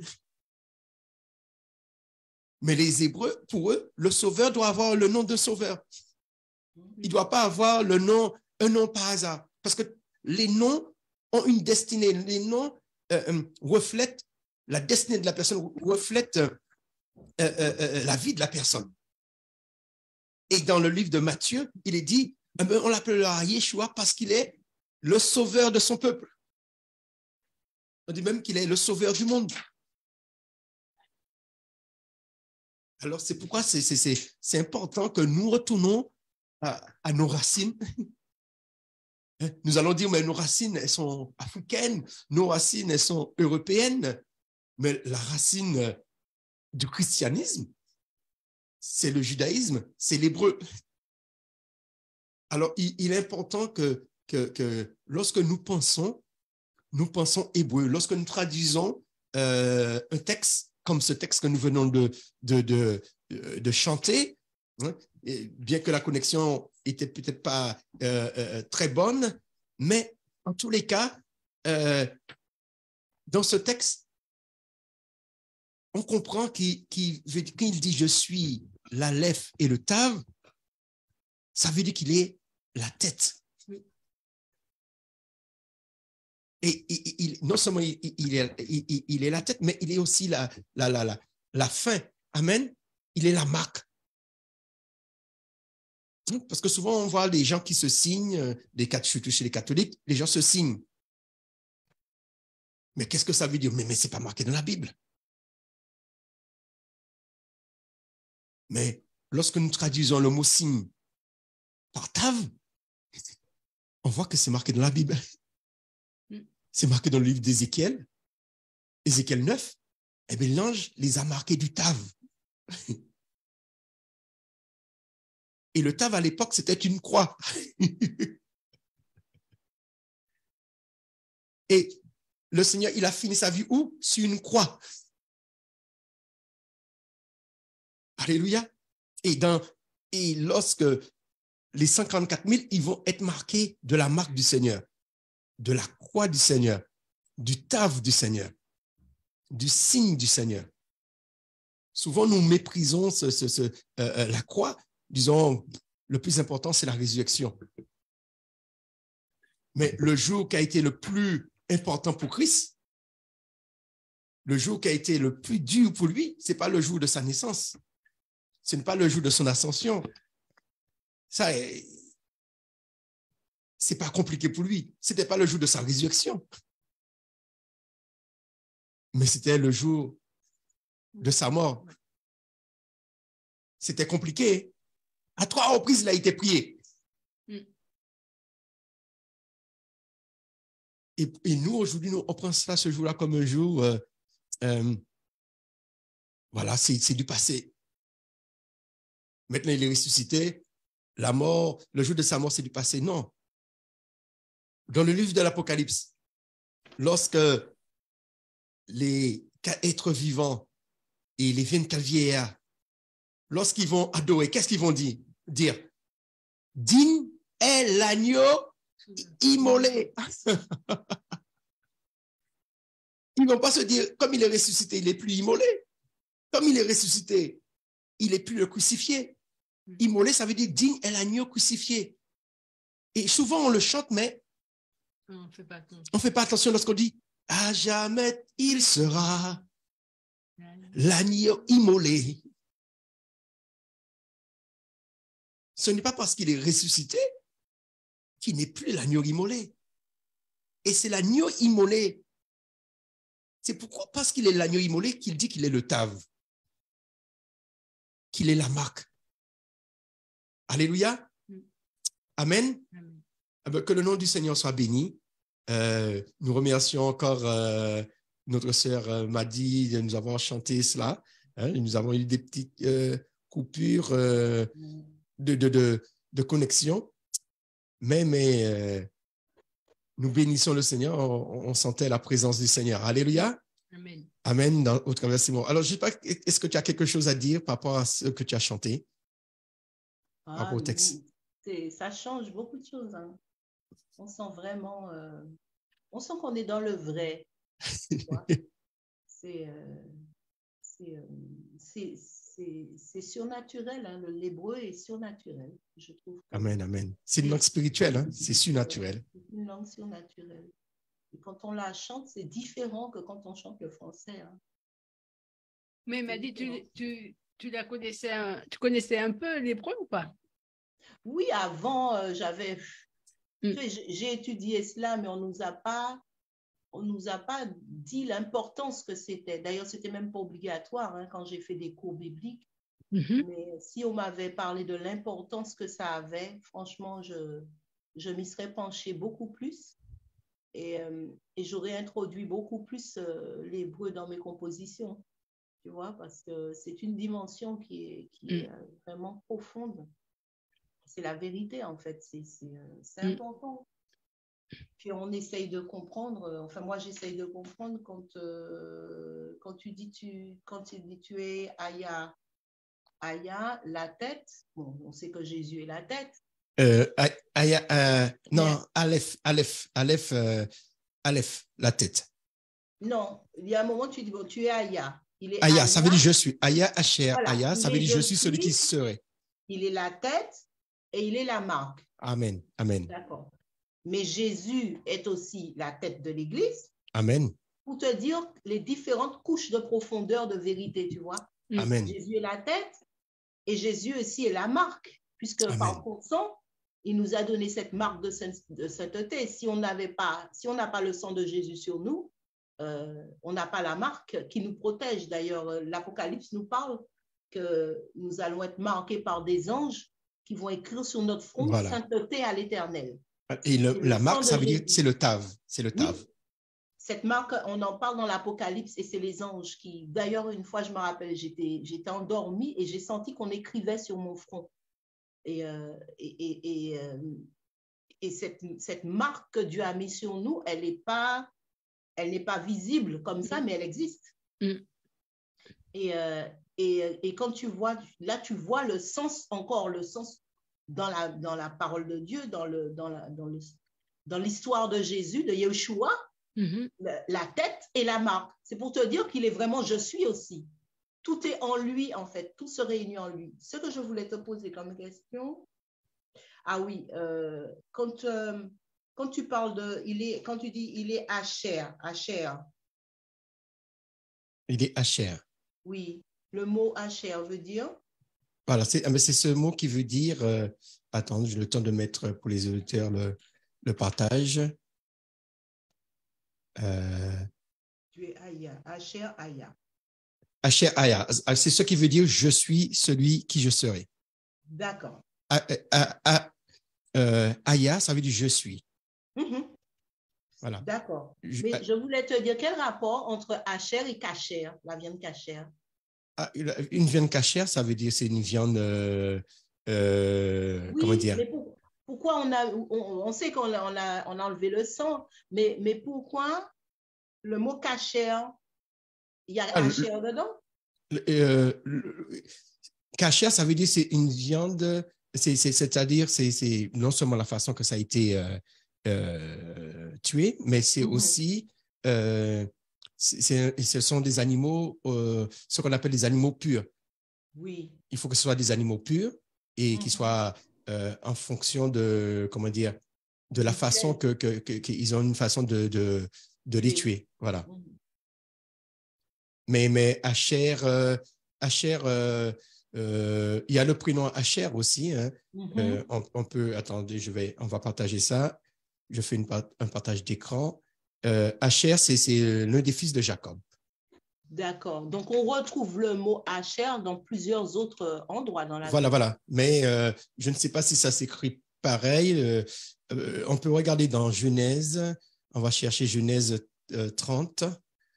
Mais les Hébreux, pour eux, le sauveur doit avoir le nom de sauveur. Il ne doit pas avoir un nom par hasard. Parce que les noms ont une destinée. Les noms reflètent la destinée de la personne, reflètent la vie de la personne. Et dans le livre de Matthieu, il est dit, on l'appellera Yeshua parce qu'il est le sauveur de son peuple. On dit même qu'il est le sauveur du monde. Alors, c'est pourquoi c'est important que nous retournons à nos racines. Nous allons dire, mais nos racines, elles sont africaines, nos racines, elles sont européennes, mais la racine du christianisme, c'est le judaïsme, c'est l'hébreu. Alors, il est important que lorsque nous pensons hébreu. Lorsque nous traduisons un texte, comme ce texte que nous venons de chanter, hein, bien que la connexion était peut-être pas très bonne, mais en tous les cas, dans ce texte, on comprend qu'il dit « je suis l'Aleph et le Tav », ça veut dire qu'il est la tête. Et non seulement il est la tête, mais il est aussi la fin. Amen. Il est la marque. Parce que souvent, on voit les gens qui se signent, surtout chez les catholiques, les gens se signent. Mais qu'est-ce que ça veut dire? Mais ce n'est pas marqué dans la Bible. Mais lorsque nous traduisons le mot signe par Tav, on voit que c'est marqué dans la Bible. C'est marqué dans le livre d'Ézéchiel, Ézéchiel 9. eh bien, l'ange les a marqués du tav. Et le tav, à l'époque, c'était une croix. Et le Seigneur, il a fini sa vie où? Sur une croix. Alléluia. Et lorsque les 144 000, ils vont être marqués de la marque du Seigneur, de la croix du Seigneur, du tav du Seigneur, du signe du Seigneur. Souvent, nous méprisons la croix, disons, le plus important, c'est la résurrection. Mais le jour qui a été le plus important pour Christ, le jour qui a été le plus dur pour lui, ce n'est pas le jour de sa naissance. Ce n'est pas le jour de son ascension. Ça, c'est pas compliqué pour lui. Ce n'était pas le jour de sa résurrection. Mais c'était le jour de sa mort. C'était compliqué. À 3 reprises, il a été prié. Et nous, aujourd'hui, on prend ça, ce jour-là, comme un jour, voilà, c'est du passé. Maintenant, il est ressuscité. La mort, le jour de sa mort, c'est du passé. Non. Dans le livre de l'Apocalypse, lorsque les êtres vivants et les 24 vieillards, lorsqu'ils vont adorer, qu'est-ce qu'ils vont dire? Digne est l'agneau immolé. Ils ne vont pas se dire, comme il est ressuscité, il n'est plus immolé. Comme il est ressuscité, il n'est plus le crucifié. Immolé, ça veut dire digne est l'agneau crucifié. Et souvent, on le chante, mais on ne fait pas attention lorsqu'on dit, à jamais il sera l'agneau immolé. Ce n'est pas parce qu'il est ressuscité qu'il n'est plus l'agneau immolé. Et c'est l'agneau immolé. C'est pourquoi, parce qu'il est l'agneau immolé, qu'il dit qu'il est le tav, qu'il est la marque. Alléluia. Amen. Que le nom du Seigneur soit béni. Nous remercions encore notre sœur Madi de nous avoir chanté cela. Nous avons eu des petites coupures de connexion. Mais nous bénissons le Seigneur. On sentait la présence du Seigneur. Alléluia. Amen. Amen. Au travers de ces mots. Alors, je ne sais pas, est-ce que tu as quelque chose à dire par rapport à ce que tu as chanté? Par rapport au texte. Ça change beaucoup de choses. Hein. On sent vraiment, on sent qu'on est dans le vrai. C'est surnaturel. Hein. L'hébreu est surnaturel, je trouve. Amen, amen. C'est une langue spirituelle, hein? C'est surnaturel. C'est une langue surnaturelle. Et quand on la chante, c'est différent que quand on chante le français. Hein. Mais Madi, tu la connaissais, tu connaissais un peu l'hébreu ou pas? Oui, avant, j'ai étudié cela, mais on nous a pas dit l'importance que c'était. D'ailleurs, c'était même pas obligatoire hein, quand j'ai fait des cours bibliques. Mais si on m'avait parlé de l'importance que ça avait, franchement, je m'y serais penchée beaucoup plus et j'aurais introduit beaucoup plus l'hébreu dans mes compositions, tu vois, parce que c'est une dimension qui est vraiment profonde. C'est la vérité, en fait. C'est important. Puis on essaye de comprendre. Enfin, moi, j'essaye de comprendre quand tu dis tu es Aya. Aya, la tête. Bon, on sait que Jésus est la tête. Non, Aleph, la tête. Non, il y a un moment tu dis bon, tu es Aya. Il est Aya, ça veut dire je suis. Aya, Asher, voilà. Aya, ça veut dire je suis celui qui serait. Il est la tête et il est la marque. Amen, amen. D'accord. Mais Jésus est aussi la tête de l'Église. Amen. Pour te dire les différentes couches de profondeur de vérité, tu vois. Amen. Jésus est la tête et Jésus aussi est la marque, puisque Amen. par son sang, il nous a donné cette marque de sainteté. Si on n'a pas le sang de Jésus sur nous, on n'a pas la marque qui nous protège. D'ailleurs, l'Apocalypse nous parle que nous allons être marqués par des anges qui vont écrire sur notre front sainteté à l'Éternel. Et la marque, ça veut dire c'est le tav. C'est le tav. Oui. cette marque, on en parle dans l'Apocalypse et c'est les anges qui, d'ailleurs, une fois, je me rappelle, j'étais endormie et j'ai senti qu'on écrivait sur mon front. Et cette marque que Dieu a mise sur nous, elle n'est pas visible comme ça, mais elle existe. Et quand tu vois, là, tu vois le sens, encore le sens dans la parole de Dieu, dans l'histoire de Jésus, de Yeshua, la tête et la marque. C'est pour te dire qu'il est vraiment je suis aussi. Tout est en lui, en fait. Tout se réunit en lui. Ce que je voulais te poser comme question, ah oui, quand tu parles quand tu dis il est Asher. Il est Asher. Oui, le mot Asher veut dire? Voilà, c'est ce mot qui veut dire, attends, j'ai le temps de mettre pour les auditeurs le partage. Tu es Aya, Asher Aya. Asher Aya, c'est ce qui veut dire je suis celui qui je serai. D'accord. Aya, ça veut dire je suis. Voilà. D'accord. Mais je voulais te dire, quel rapport entre Asher et Kasher, la viande Kasher? Une viande Kasher, ça veut dire c'est une viande, oui, comment dire? Mais pourquoi on sait qu'on a enlevé le sang, mais pourquoi le mot Kasher, il y a Asher dedans? Kasher, ça veut dire c'est une viande, c'est-à-dire c'est non seulement la façon que ça a été tué, mais c'est aussi ce sont des animaux, ce qu'on appelle des animaux purs. Oui. Il faut que ce soit des animaux purs et qui soient en fonction de, comment dire, de la façon qu'ils ont une façon de les tuer. Voilà. Mais Asher, il y a le prénom Asher aussi. Hein. On peut, attendez, on va partager ça. Je fais un partage d'écran. Asher, c'est l'un des fils de Jacob. D'accord. Donc, on retrouve le mot Asher dans plusieurs autres endroits dans la Bible. Voilà. Mais je ne sais pas si ça s'écrit pareil. On peut regarder dans Genèse. On va chercher Genèse 30.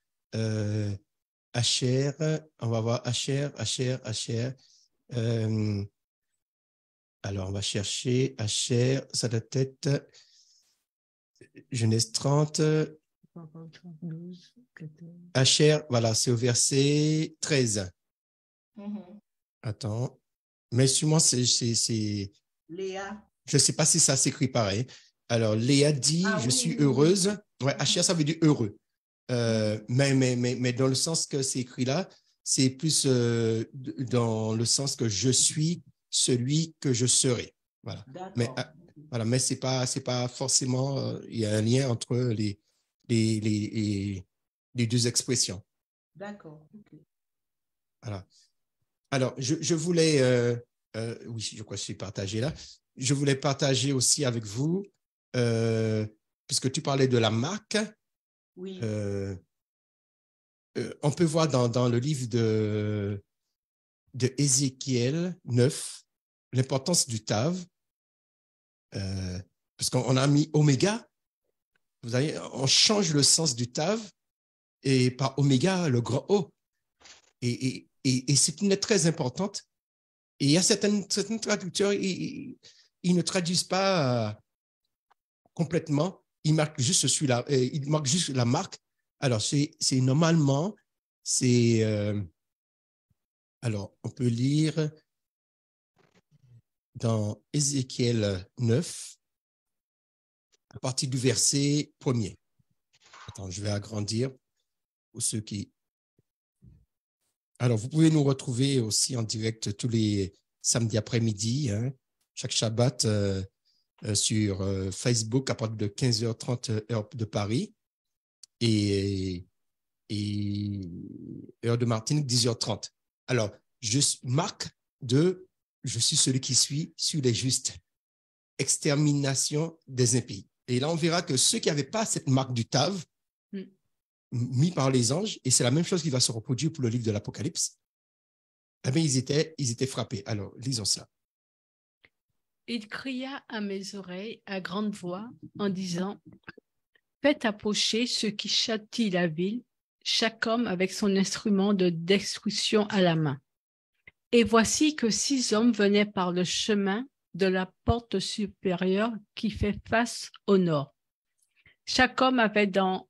Asher, on va voir Asher. Alors, on va chercher Asher. Ça doit être Genèse 30. Asher, voilà, c'est au verset 13. Attends. Mais sûrement, c'est Léa. Je ne sais pas si ça s'écrit pareil. Alors, Léa dit, je suis heureuse. Ouais, Asher, ça veut dire heureux. Mais dans le sens que c'est écrit là, c'est plus dans le sens que je suis celui que je serai. Voilà. Mais c'est pas forcément, il y a un lien entre les deux expressions. D'accord. Okay. Voilà. Alors, je voulais, oui, je crois que je suis partagé là. Je voulais partager aussi avec vous, puisque tu parlais de la marque. Oui. On peut voir dans le livre de Ézéchiel 9 l'importance du Tav, parce qu'on a mis Oméga. Vous voyez, on change le sens du Tav et par Oméga, le grand O. Et c'est une lettre très importante. Et il y a certains traducteurs, ils ne traduisent pas complètement. Ils marquent juste celui-là. Ils marquent juste la marque. Alors, c'est normalement, c'est... alors, on peut lire dans Ézéchiel 9, à partir du verset 1er. Attends, je vais agrandir pour ceux qui... Alors, vous pouvez nous retrouver aussi en direct tous les samedis après-midi, hein, chaque Shabbat sur Facebook à partir de 15h30 heure de Paris et heure de Martinique 10h30. Alors, je marque je suis celui qui suis sur les justes. Extermination des impies. Et là, on verra que ceux qui n'avaient pas cette marque du Tav, mis par les anges, et c'est la même chose qui va se reproduire pour le livre de l'Apocalypse, eh bien, ils étaient frappés. Alors, lisons cela. Il cria à mes oreilles à grande voix en disant Faites approcher ceux qui châtient la ville, chaque homme avec son instrument de destruction à la main. Et voici que 6 hommes venaient par le chemin de la porte supérieure qui fait face au nord. Chaque homme avait dans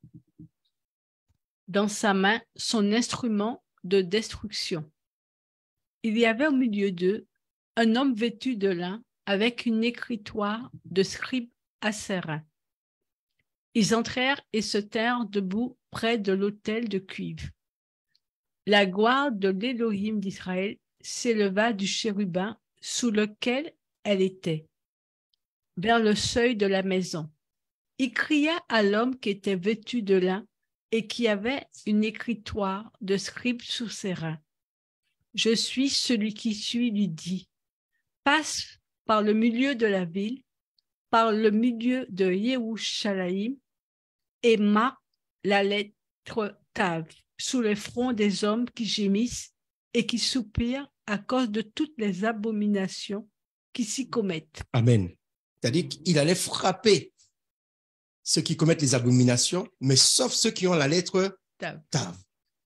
sa main son instrument de destruction. Il y avait au milieu d'eux un homme vêtu de lin avec une écritoire de scribe à ses reins. Ils entrèrent et se tinrent debout près de l'autel de cuivre. La gloire de l'Élohim d'Israël s'éleva du chérubin sous lequel elle était, vers le seuil de la maison. Il cria à l'homme qui était vêtu de lin et qui avait une écritoire de scribe sous ses reins. Je suis celui qui suis, lui dit. Passe par le milieu de la ville, par le milieu de Yerushalayim, et marque la lettre Tav sous le front des hommes qui gémissent et qui soupirent à cause de toutes les abominations qui s'y commettent. Amen. C'est-à-dire qu'il allait frapper ceux qui commettent les abominations, mais sauf ceux qui ont la lettre Tav. Tav.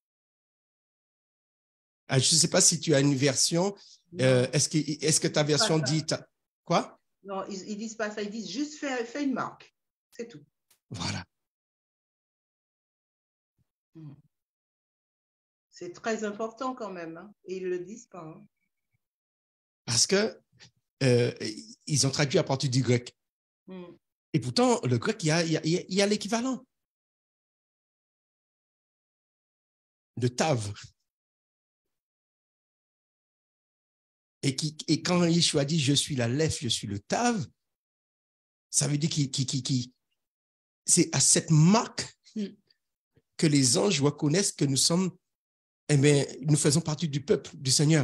Je ne sais pas si tu as une version. Est-ce que ta version dit quoi? Non, ils disent pas ça. Ils disent juste fais une marque. C'est tout. Voilà. C'est très important quand même. Hein. Et ils ne le disent pas. Hein. Parce que ils ont traduit à partir du grec. Et pourtant, le grec, il y a l'équivalent de Tav. Et quand Yeshua dit « Je suis la Lef, je suis le Tav », ça veut dire c'est à cette marque que les anges reconnaissent que nous sommes, nous faisons partie du peuple du Seigneur.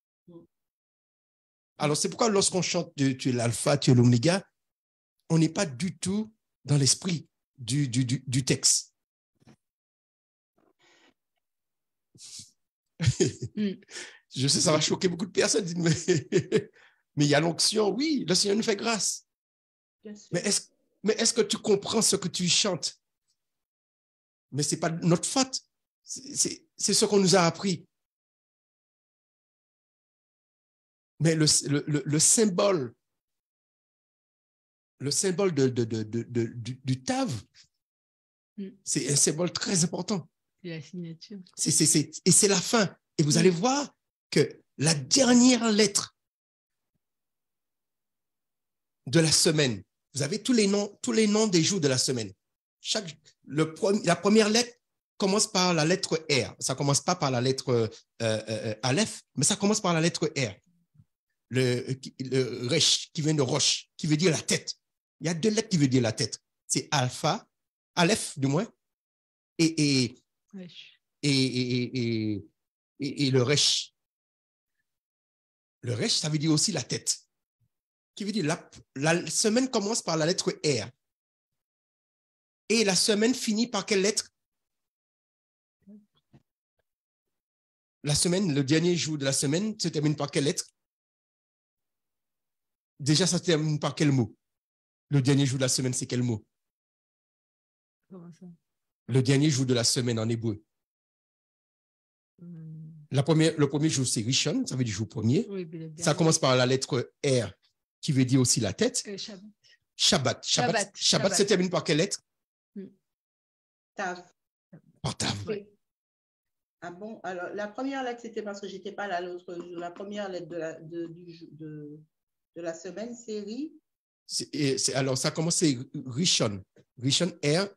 Alors, c'est pourquoi lorsqu'on chante « Tu es l'alpha, tu es l'oméga », on n'est pas du tout dans l'esprit du texte. Je sais, ça va choquer beaucoup de personnes, mais il y a l'onction, oui, le Seigneur nous fait grâce. Mais est-ce que tu comprends ce que tu chantes? Mais ce n'est pas notre faute, c'est ce qu'on nous a appris. Mais le symbole, du Tav, c'est un symbole très important. C'est la signature. Et c'est la fin. Et vous allez voir que la dernière lettre de la semaine, vous avez tous les noms des jours de la semaine. La première lettre commence par la lettre R. Ça ne commence pas par la lettre Aleph, mais ça commence par la lettre R. Le Resh, qui vient de Roche, qui veut dire la tête. Il y a 2 lettres qui veulent dire la tête. C'est Alpha, Aleph du moins, et le Resh. Le Resh, ça veut dire aussi la tête. Qui veut dire la semaine commence par la lettre R. Et la semaine finit par quelle lettre? La semaine, le dernier jour de la semaine, se termine par quelle lettre? Déjà, ça se termine par quel mot? Le dernier jour de la semaine, c'est quel mot? Comment ça? Le dernier jour de la semaine en hébreu. Le premier jour, c'est Rishon, ça veut dire jour premier. Oui, ça commence par la lettre R, qui veut dire aussi la tête. Shabbat. Shabbat se termine par quelle lettre? Tav. Par Tav. Oui. Ah bon? Alors, la première lettre, c'était parce que je n'étais pas là l'autre jour. La première lettre de la semaine, c'est Ri. Alors, ça commence, c'est Rishon. Rishon,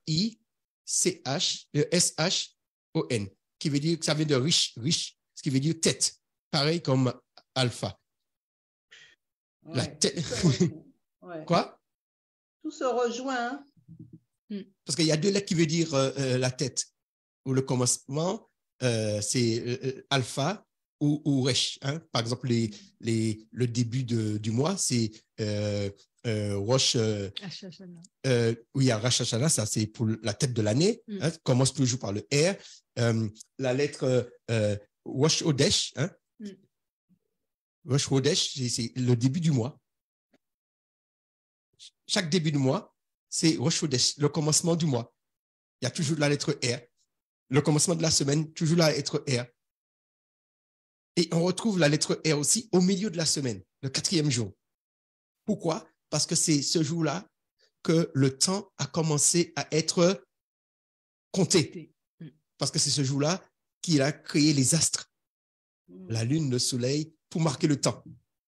R-I-C-H-S-H-O-N, qui veut dire, ça vient de riche, ce qui veut dire tête, pareil comme alpha. Ouais, la tête. Ouais. Quoi? Tout se rejoint. Parce qu'il y a 2 lettres qui veulent dire la tête. Ou le commencement, c'est alpha ou resh. Hein? Par exemple, le début du mois, c'est Rosh. Oui, à Rosh Hashanah, ça c'est pour la tête de l'année. Hein? Commence toujours par le R. La lettre Rosh Hodesh. Hein? Rosh Hodesh, c'est le début du mois. Chaque début du mois, c'est Rosh Chodesh, le commencement du mois. Il y a toujours la lettre R. Le commencement de la semaine, toujours la lettre R. Et on retrouve la lettre R aussi au milieu de la semaine, le 4e jour. Pourquoi? Parce que c'est ce jour-là que le temps a commencé à être compté. Parce que c'est ce jour-là qu'il a créé les astres, la lune, le soleil, pour marquer le temps.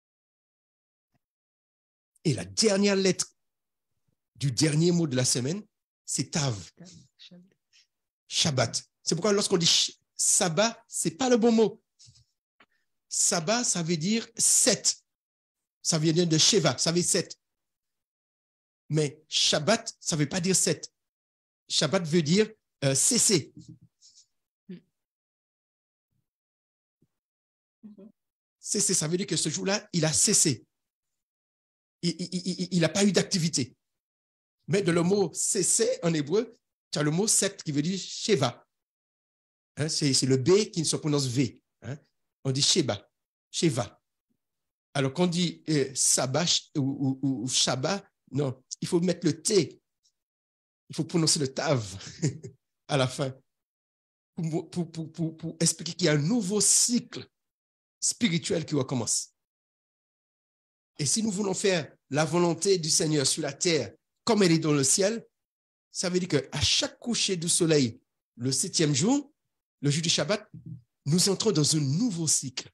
Et la dernière lettre du dernier mot de la semaine, c'est Tav. Shabbat. C'est pourquoi lorsqu'on dit sabbat, c'est pas le bon mot. Sabbat, ça veut dire 7. Ça vient de Sheva, ça veut dire 7. Mais Shabbat, ça ne veut pas dire 7. Shabbat veut dire cesser. Cesser, ça veut dire que ce jour-là, il a cessé. Il n'a pas eu d'activité. Mais de le mot cesser en hébreu, tu as le mot 7 qui veut dire Sheva. Hein, c'est le B qui ne se prononce V. Hein. On dit Sheba, Sheva. Alors qu'on dit Sabbat ou Shabbat, non, il faut mettre le T. Il faut prononcer le Tav à la fin pour expliquer qu'il y a un nouveau cycle spirituel qui recommence. Et si nous voulons faire la volonté du Seigneur sur la terre comme elle est dans le ciel, ça veut dire qu'à chaque coucher du soleil, le 7e jour, le jour du Shabbat, nous entrons dans un nouveau cycle.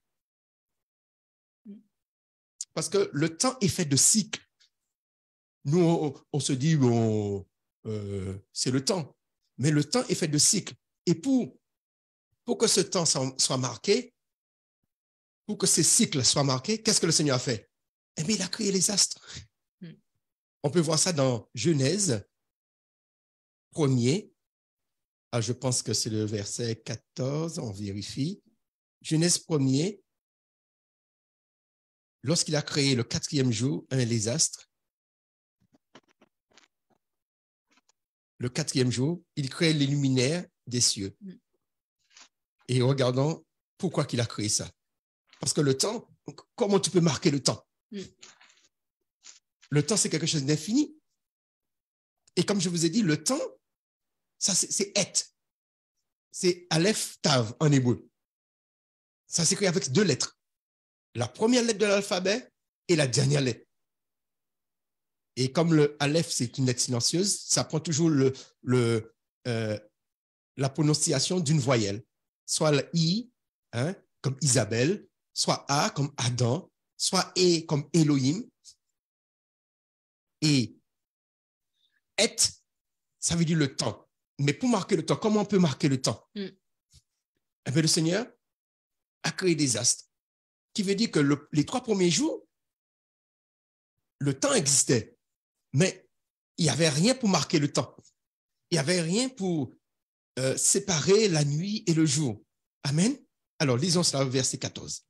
Parce que le temps est fait de cycles. Nous, on se dit, bon, c'est le temps. Mais le temps est fait de cycles. Et pour que ce temps soit marqué, pour que ces cycles soient marqués, qu'est-ce que le Seigneur a fait? Eh bien, il a créé les astres. On peut voir ça dans Genèse 1er. Ah, je pense que c'est le verset 14, on vérifie. Genèse 1er, lorsqu'il a créé le 4e jour, les astres, le 4e jour, il crée les luminaires des cieux. Et regardons pourquoi il a créé ça. Parce que le temps, comment tu peux marquer le temps? Le temps, c'est quelque chose d'infini. Et comme je vous ai dit, le temps, ça c'est et. C'est Aleph Tav en hébreu. Ça s'écrit avec 2 lettres. La première lettre de l'alphabet et la dernière lettre. Et comme le Aleph, c'est une lettre silencieuse, ça prend toujours la prononciation d'une voyelle. Soit le I, hein, comme Isabelle, soit A comme Adam, soit E comme Elohim. Et et, ça veut dire le temps. Mais pour marquer le temps, comment on peut marquer le temps? Eh bien, le Seigneur a créé des astres, qui veut dire que les 3 premiers jours, le temps existait, mais il n'y avait rien pour marquer le temps. Il n'y avait rien pour séparer la nuit et le jour. Amen. Alors, lisons cela au verset 14.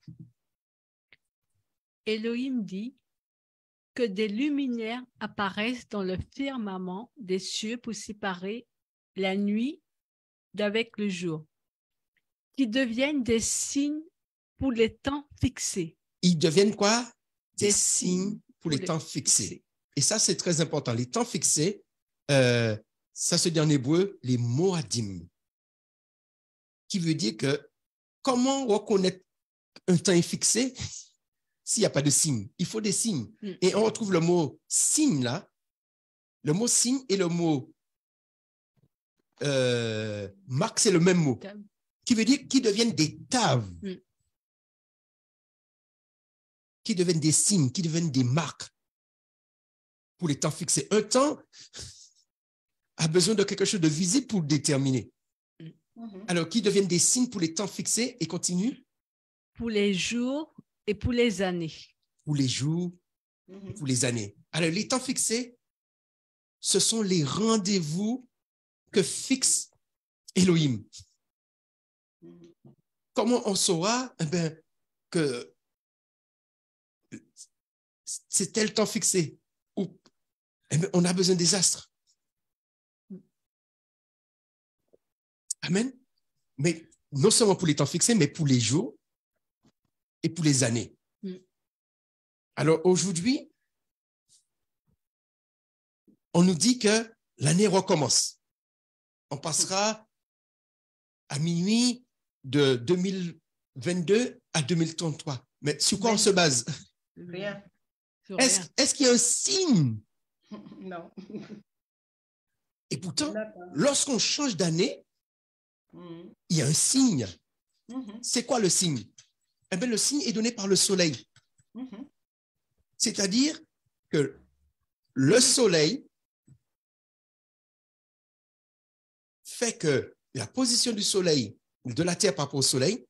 Elohim dit que des luminaires apparaissent dans le firmament des cieux pour séparer la nuit d'avec le jour, qui deviennent des signes pour les temps fixés. Ils deviennent quoi? Des signes pour les temps fixés. Et ça, c'est très important. Les temps fixés, ça se dit en hébreu, les moadim, qui veut dire que comment reconnaître un temps est fixé s'il n'y a pas de signe? Il faut des signes. Et on retrouve le mot signe là. Le mot signe et le mot marque, c'est le même mot. Qui veut dire qu'ils deviennent des taves. Qui deviennent des signes, qui deviennent des marques pour les temps fixés. Un temps a besoin de quelque chose de visible pour le déterminer. Alors, qui deviennent des signes pour les temps fixés et continuent? Pour les jours et pour les années. Pour les jours et pour les années. Alors, les temps fixés, ce sont les rendez-vous que fixe Elohim. Comment on saura que c'est tel temps fixé? Ou on a besoin des astres. Amen. Mais non seulement pour les temps fixés, mais pour les jours et pour les années. Alors aujourd'hui, on nous dit que l'année recommence. On passera à minuit de 2022 à 2033. Mais sur quoi on se base? Rien. Sur rien. Est-ce qu'il y a un signe? Non. Et pourtant, Il n'y en a pas. lorsqu'on change d'année, Mhm. il y a un signe. Mhm. C'est quoi le signe? Eh bien, le signe est donné par le soleil. Mhm. C'est-à-dire que le soleil fait que la position du soleil, de la Terre par rapport au soleil,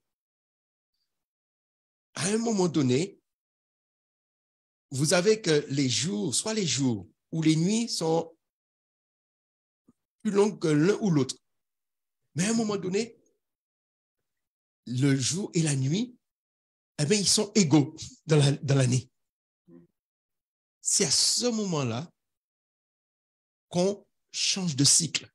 à un moment donné, vous avez que les jours, soit les jours ou les nuits sont plus longues que l'un ou l'autre. Mais à un moment donné, le jour et la nuit, eh bien, ils sont égaux dans l'année. C'est à ce moment-là qu'on change de cycle.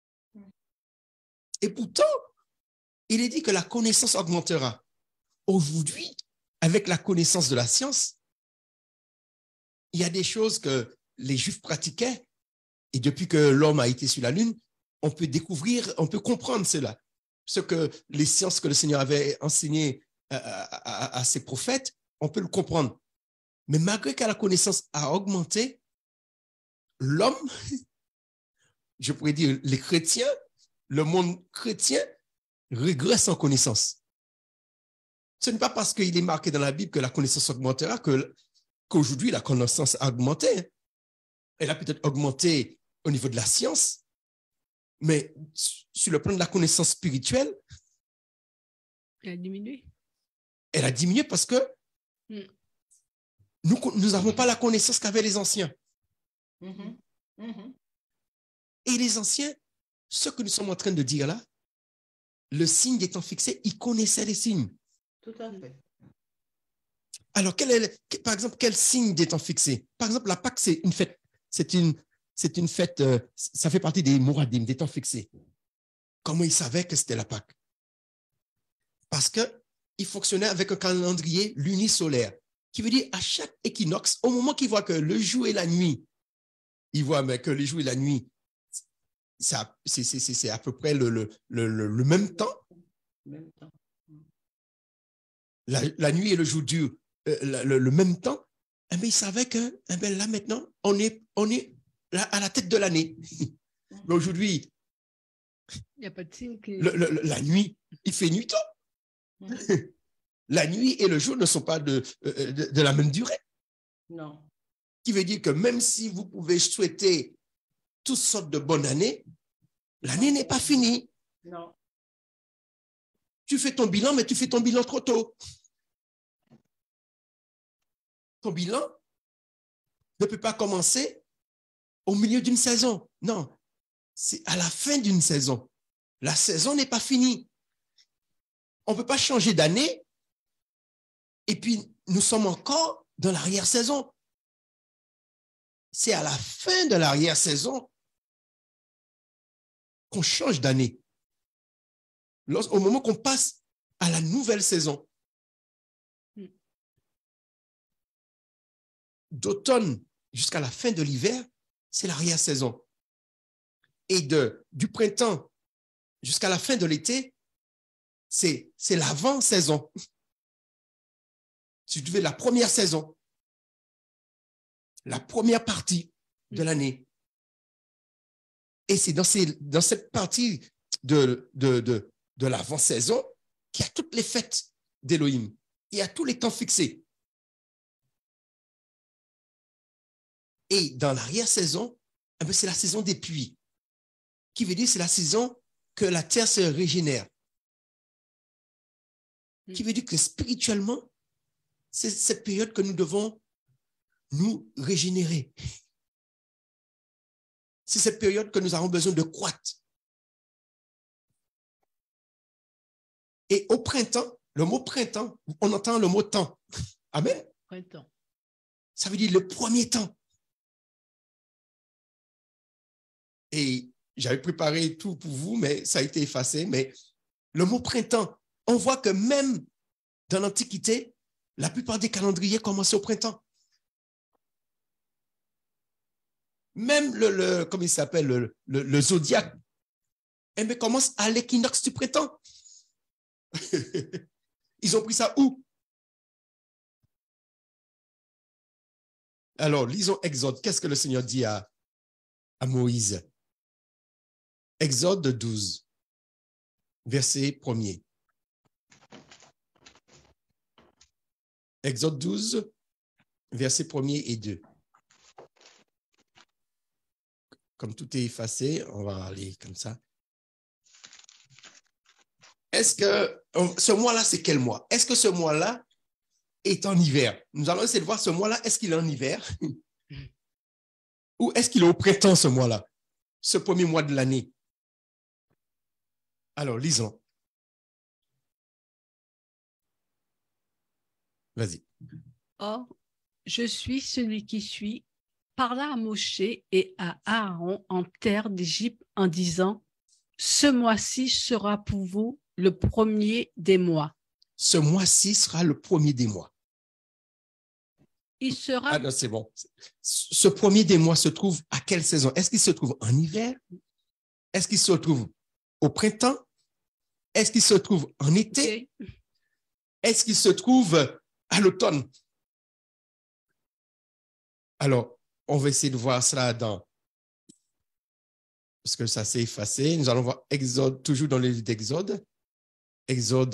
Et pourtant, il est dit que la connaissance augmentera. Aujourd'hui, avec la connaissance de la science, il y a des choses que les Juifs pratiquaient, et depuis que l'homme a été sur la Lune, on peut découvrir, on peut comprendre cela. Ce que les sciences que le Seigneur avait enseignées à ses prophètes, on peut le comprendre. Mais malgré que la connaissance a augmenté, l'homme, je pourrais dire les chrétiens, le monde chrétien régresse en connaissance. Ce n'est pas parce qu'il est marqué dans la Bible que la connaissance augmentera qu'aujourd'hui la connaissance a augmenté. Elle a peut-être augmenté au niveau de la science, mais sur le plan de la connaissance spirituelle, Il a diminué. elle a diminué parce que nous n'avons pas la connaissance qu'avaient les anciens. Mhm. Mhm. Et les anciens, ce que nous sommes en train de dire là, le signe étant fixé, ils connaissaient les signes. Tout à fait. Alors, par exemple, quel signe d'étant fixé? Par exemple, la Pâque, c'est une fête. C'est une fête, ça fait partie des Mouradim, des temps fixés. Comment ils savaient que c'était la Pâque? Parce qu'ils fonctionnaient avec un calendrier lunisolaire, qui veut dire à chaque équinoxe, au moment qu'ils voient que le jour et la nuit, ils voient mais que le jour et la nuit, c'est à peu près le même temps. Même temps. La nuit et le jour durent le même temps. Eh bien, ils savaient que là maintenant, on est là à la tête de l'année. Mais aujourd'hui, Il n'y a pas de signe qui... la nuit, il fait nuit tôt. Mhm. La nuit et le jour ne sont pas de la même durée. Non. Qui veut dire que même si vous pouvez souhaiter toutes sortes de bonnes années, l'année n'est pas finie. Non. Tu fais ton bilan, mais tu fais ton bilan trop tôt. Ton bilan ne peut pas commencer au milieu d'une saison. Non, c'est à la fin d'une saison. La saison n'est pas finie. On ne peut pas changer d'année et puis nous sommes encore dans l'arrière-saison. C'est à la fin de l'arrière-saison qu'on change d'année. Au moment qu'on passe à la nouvelle saison. D'automne jusqu'à la fin de l'hiver, c'est l'arrière-saison. Et du printemps jusqu'à la fin de l'été, c'est l'avant-saison. Si tu veux, la première saison. La première partie de l'année. Et c'est dans cette partie de l'avant-saison qu'il y a toutes les fêtes d'Élohim. Il y a tous les temps fixés. Et dans l'arrière-saison, c'est la saison des pluies, qui veut dire c'est la saison que la terre se régénère. Qui veut dire que spirituellement, c'est cette période que nous devons nous régénérer. C'est cette période que nous avons besoin de croître. Et au printemps, le mot printemps, on entend le mot temps. Amen. Printemps. Ça veut dire le premier temps. Et j'avais préparé tout pour vous, mais ça a été effacé. Mais le mot printemps, on voit que même dans l'Antiquité, la plupart des calendriers commençaient au printemps. Même comment il s'appelle, le zodiaque, eh bien, commence à l'équinoxe du printemps. Ils ont pris ça où? Alors, lisons Exode. Qu'est-ce que le Seigneur dit à Moïse? Exode 12, verset 1er. Exode 12, verset 1er et 2. Comme tout est effacé, on va aller comme ça. Est-ce que ce mois-là, c'est quel mois? Est-ce que ce mois-là est en hiver? Nous allons essayer de voir ce mois-là, est-ce qu'il est en hiver? Ou est-ce qu'il est au printemps ce mois-là? Ce premier mois de l'année. Alors, lisons. Vas-y. Or, je suis celui qui suis, parla à Moshe et à Aaron en terre d'Égypte en disant, ce mois-ci sera pour vous le premier des mois. Ce mois-ci sera le premier des mois. Il sera... Ah non, c'est bon. Ce premier des mois se trouve à quelle saison? Est-ce qu'il se trouve en hiver? Est-ce qu'il se trouve au printemps? Est-ce qu'il se trouve en été? Okay. Est-ce qu'il se trouve à l'automne? Alors, on va essayer de voir cela parce que ça s'est effacé. Nous allons voir Exode, toujours dans le livre d'Exode. Exode,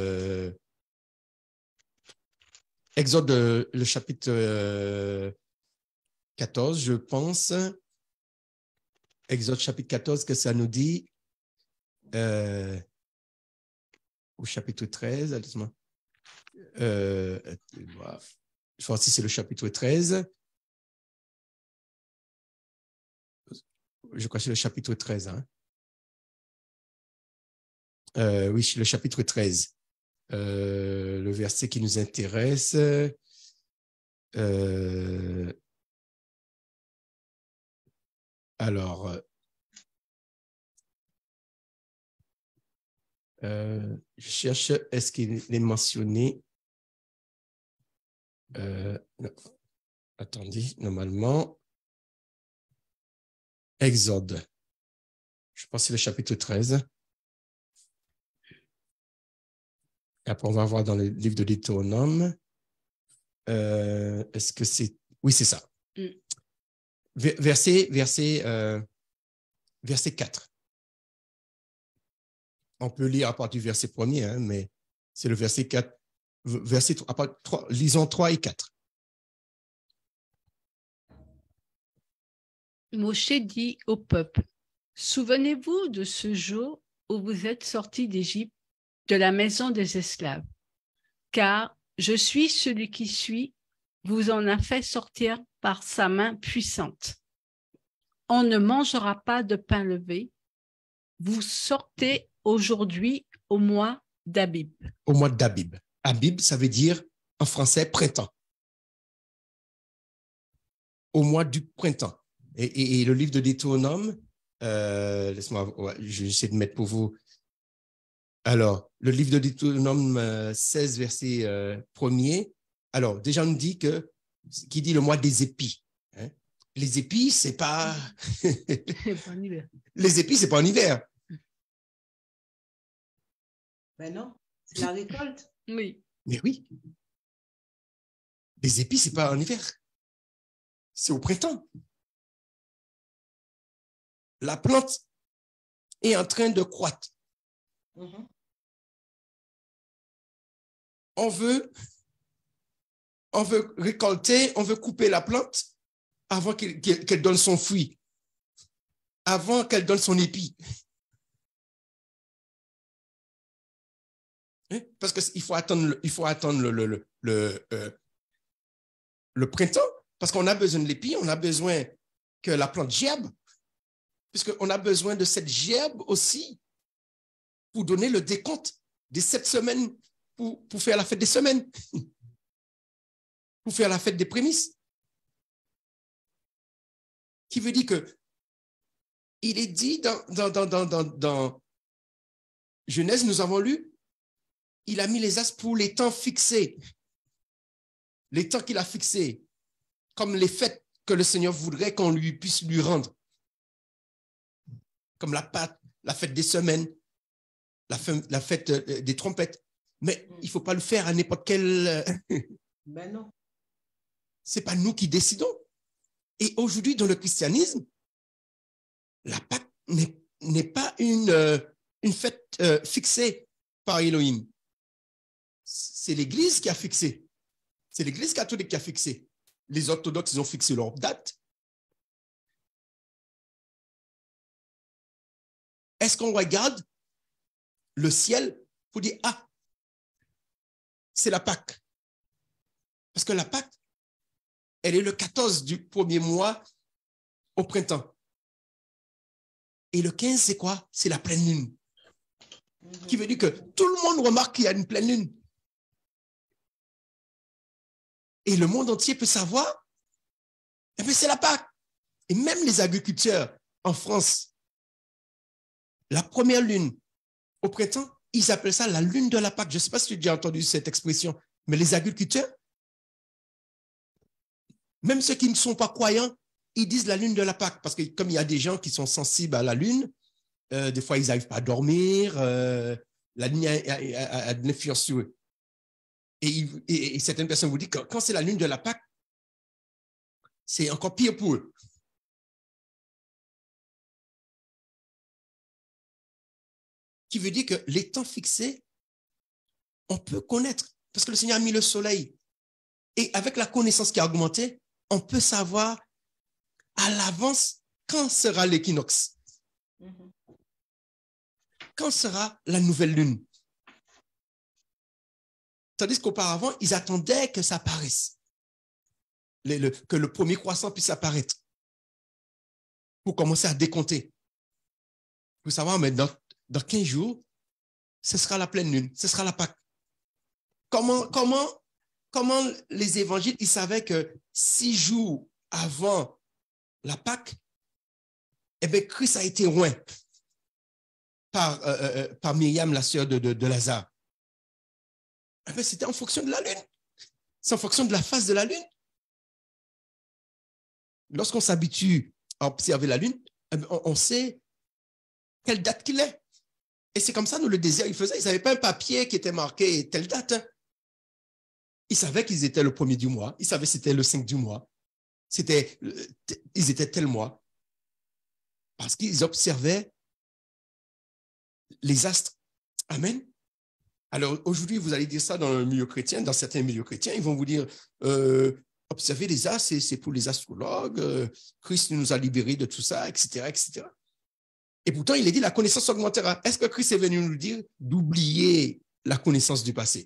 le chapitre 14, je pense. Exode chapitre 14, que ça nous dit au chapitre 13, attends-moi. Je pense que c'est le chapitre 13. Je crois que c'est le chapitre 13. Hein. Oui, c'est le chapitre 13. Le verset qui nous intéresse. Alors, je cherche, est-ce qu'il est mentionné? Non. Attendez, normalement. Exode. Je pense que c'est le chapitre 13. Et après, on va voir dans le livre de Deutéronome. Est-ce que c'est... Oui, c'est ça. Verset 4. On peut lire à partir du verset 1er, hein, mais c'est le verset 4. Verset 3, à partir 3, lisons 3 et 4. Moshe dit au peuple, souvenez-vous de ce jour où vous êtes sortis d'Égypte, de la maison des esclaves, car je suis celui qui suis, vous en a fait sortir par sa main puissante. On ne mangera pas de pain levé. Vous sortez aujourd'hui au mois d'Abib. Au mois d'Abib. Abib, ça veut dire en français printemps. Au mois du printemps. Et le livre de Deutéronome, laisse-moi, je vais essayer de mettre pour vous. Alors, le livre de Deutéronome 16, verset 1er. Alors, déjà, on nous dit qui dit le mois des épis. Hein? Les épis, c'est pas. Les épis, c'est pas en hiver. Ben non, c'est la récolte. Oui. Mais oui. Les épis, c'est pas en hiver. C'est au printemps. La plante est en train de croître. Mm-hmm. On veut récolter, on veut couper la plante avant qu'elle donne son fruit, avant qu'elle donne son épi. Hein? Parce qu'il faut attendre, le printemps, parce qu'on a besoin de l'épi, on a besoin que la plante gerbe, puisqu'on a besoin de cette gerbe aussi pour donner le décompte des 7 semaines, pour faire la fête des semaines, pour faire la fête des prémices. Qui veut dire que il est dit dans Genèse, nous avons lu, il a mis les astres pour les temps fixés, les temps qu'il a fixés, comme les fêtes que le Seigneur voudrait qu'on puisse lui rendre. Comme la Pâque, la fête des semaines, la fête des trompettes. Mais il ne faut pas le faire à n'importe quel... Ben non. Ce n'est pas nous qui décidons. Et aujourd'hui, dans le christianisme, la Pâque n'est pas une fête fixée par Elohim. C'est l'Église qui a fixé. C'est l'Église catholique qui a fixé. Les orthodoxes, ils ont fixé leur date. Est-ce qu'on regarde le ciel pour dire, ah, c'est la Pâque? Parce que la Pâque, elle est le 14 du premier mois au printemps. Et le 15, c'est quoi? C'est la pleine lune. Qui veut dire que tout le monde remarque qu'il y a une pleine lune. Et le monde entier peut savoir, eh bien, c'est la Pâque. Et même les agriculteurs en France, la première lune au printemps, ils appellent ça la lune de la Pâque. Je ne sais pas si tu as déjà entendu cette expression, mais les agriculteurs, même ceux qui ne sont pas croyants, ils disent la lune de la Pâque. Parce que comme il y a des gens qui sont sensibles à la lune, des fois, ils n'arrivent pas à dormir, la lune a de l'influence sur eux. Et certaines personnes vous disent que quand c'est la lune de la Pâque, c'est encore pire pour eux. Qui veut dire que les temps fixés, on peut connaître. Parce que le Seigneur a mis le soleil. Et avec la connaissance qui a augmenté, on peut savoir à l'avance quand sera l'équinoxe. Quand sera la nouvelle lune. Tandis qu'auparavant, ils attendaient que ça apparaisse. Que le premier croissant puisse apparaître. Pour commencer à décompter. Pour savoir, mais dans 15 jours, ce sera la pleine lune, ce sera la Pâque. Comment les évangiles, ils savaient que 6 jours avant la Pâque, eh bien, Christ a été oint par Myriam, la sœur de Lazare. Eh bien, c'était en fonction de la lune. C'est en fonction de la phase de la lune. Lorsqu'on s'habitue à observer la lune, eh bien, on sait quelle date qu'il est. Et c'est comme ça, nous, le désert, ils faisaient. Ils n'avaient pas un papier qui était marqué telle date. Hein. Ils savaient qu'ils étaient le premier du mois. Ils savaient que c'était le 5 du mois. Ils étaient tel mois. Parce qu'ils observaient les astres. Amen. Alors, aujourd'hui, vous allez dire ça dans le milieu chrétien, dans certains milieux chrétiens, ils vont vous dire, observer les astres, c'est pour les astrologues, Christ nous a libérés de tout ça, etc., etc. Et pourtant, il est dit, la connaissance augmentera. Est-ce que Christ est venu nous dire d'oublier la connaissance du passé?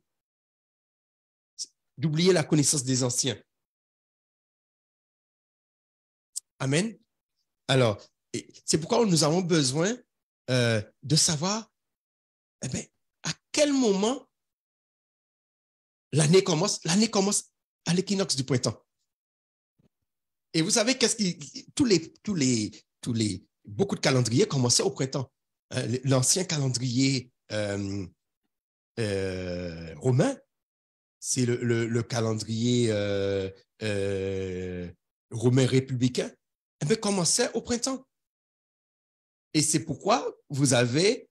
D'oublier la connaissance des anciens. Amen. Alors, c'est pourquoi nous avons besoin de savoir, eh bien, à quel moment l'année commence? L'année commence à l'équinoxe du printemps. Et vous savez, beaucoup de calendriers commençaient au printemps. L'ancien calendrier romain, c'est le calendrier romain républicain, eh bien, commençait au printemps. Et c'est pourquoi vous avez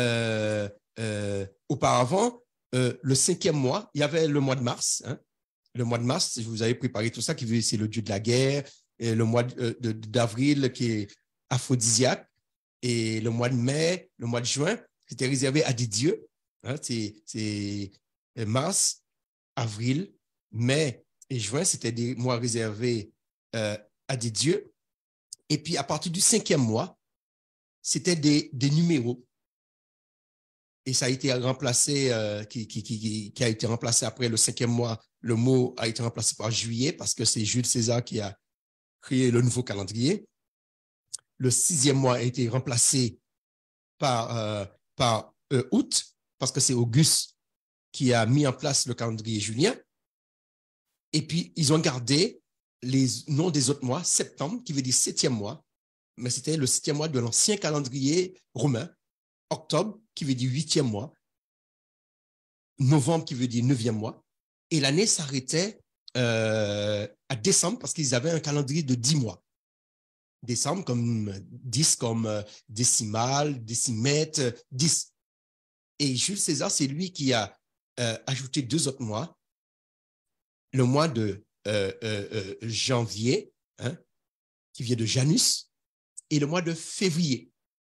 auparavant le 5e mois, il y avait le mois de mars. Hein. Le mois de mars, vous avez préparé tout ça, c'est le dieu de la guerre, et le mois d'avril qui est aphrodisiaque, et le mois de mai, le mois de juin, c'était réservé à des dieux. Hein. C'est mars, avril, mai et juin, c'était des mois réservés à des dieux. Et puis, à partir du 5e mois, c'était des numéros. Et ça a été remplacé, qui a été remplacé après le 5e mois. Le mot a été remplacé par juillet parce que c'est Jules César qui a créé le nouveau calendrier. Le 6e mois a été remplacé par août parce que c'est Auguste qui a mis en place le calendrier julien. Et puis, ils ont gardé les noms des autres mois, septembre, qui veut dire 7e mois, mais c'était le 7e mois de l'ancien calendrier romain, octobre, qui veut dire 8e mois, novembre, qui veut dire 9e mois, et l'année s'arrêtait à décembre parce qu'ils avaient un calendrier de 10 mois. Décembre comme 10 comme décimal, décimètre, 10. Et Jules César, c'est lui qui a ajouté 2 autres mois. Le mois de janvier, hein, qui vient de Janus, et le mois de février.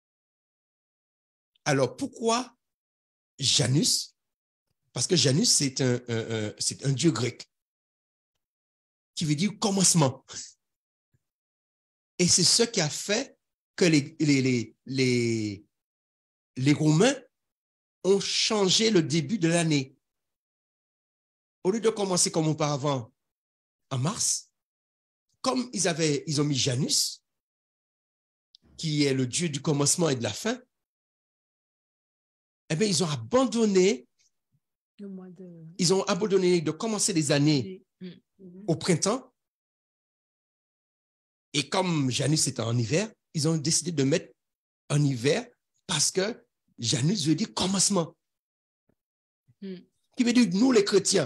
Alors, pourquoi Janus? Parce que Janus, c'est un dieu grec qui veut dire commencement. Et c'est ce qui a fait que les Romains ont changé le début de l'année. Au lieu de commencer comme auparavant en mars, comme ils ont mis Janus, qui est le dieu du commencement et de la fin, eh bien, ils ont abandonné de commencer les années au printemps. Et comme Janus était en hiver, ils ont décidé de mettre en hiver parce que Janus veut dire commencement. Qui veut dire nous les chrétiens.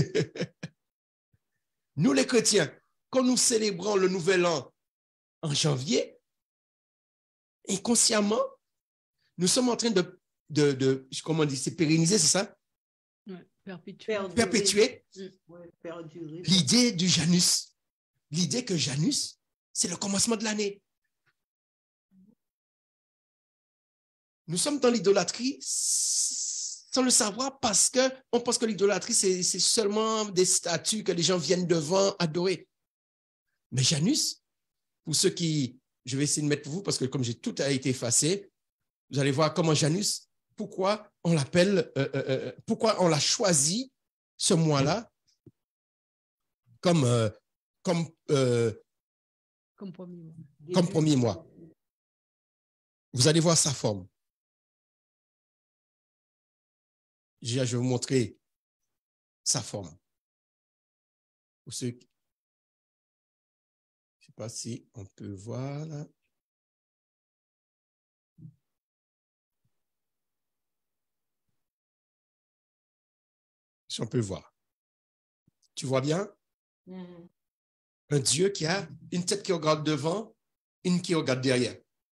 Nous les chrétiens, quand nous célébrons le nouvel an en janvier, inconsciemment, nous sommes en train de comment on dit, c'est pérenniser, c'est ça? Ouais, perpétuer. Perpétuer Perdurer. l'idée du Janus. L'idée que Janus, c'est le commencement de l'année. Nous sommes dans l'idolâtrie sans le savoir parce qu'on pense que l'idolâtrie, c'est seulement des statues que les gens viennent devant adorer. Mais Janus, pour ceux qui... Je vais essayer de mettre pour vous parce que comme tout a été effacé, vous allez voir comment Janus, pourquoi on l'appelle, pourquoi on l'a choisi ce mois-là comme premier mois. Vous allez voir sa forme. Je vais vous montrer sa forme. Pour ceux qui... Je ne sais pas si on peut voir là. Si on peut voir. Tu vois bien? Un Dieu qui a une tête qui regarde devant, une qui regarde derrière.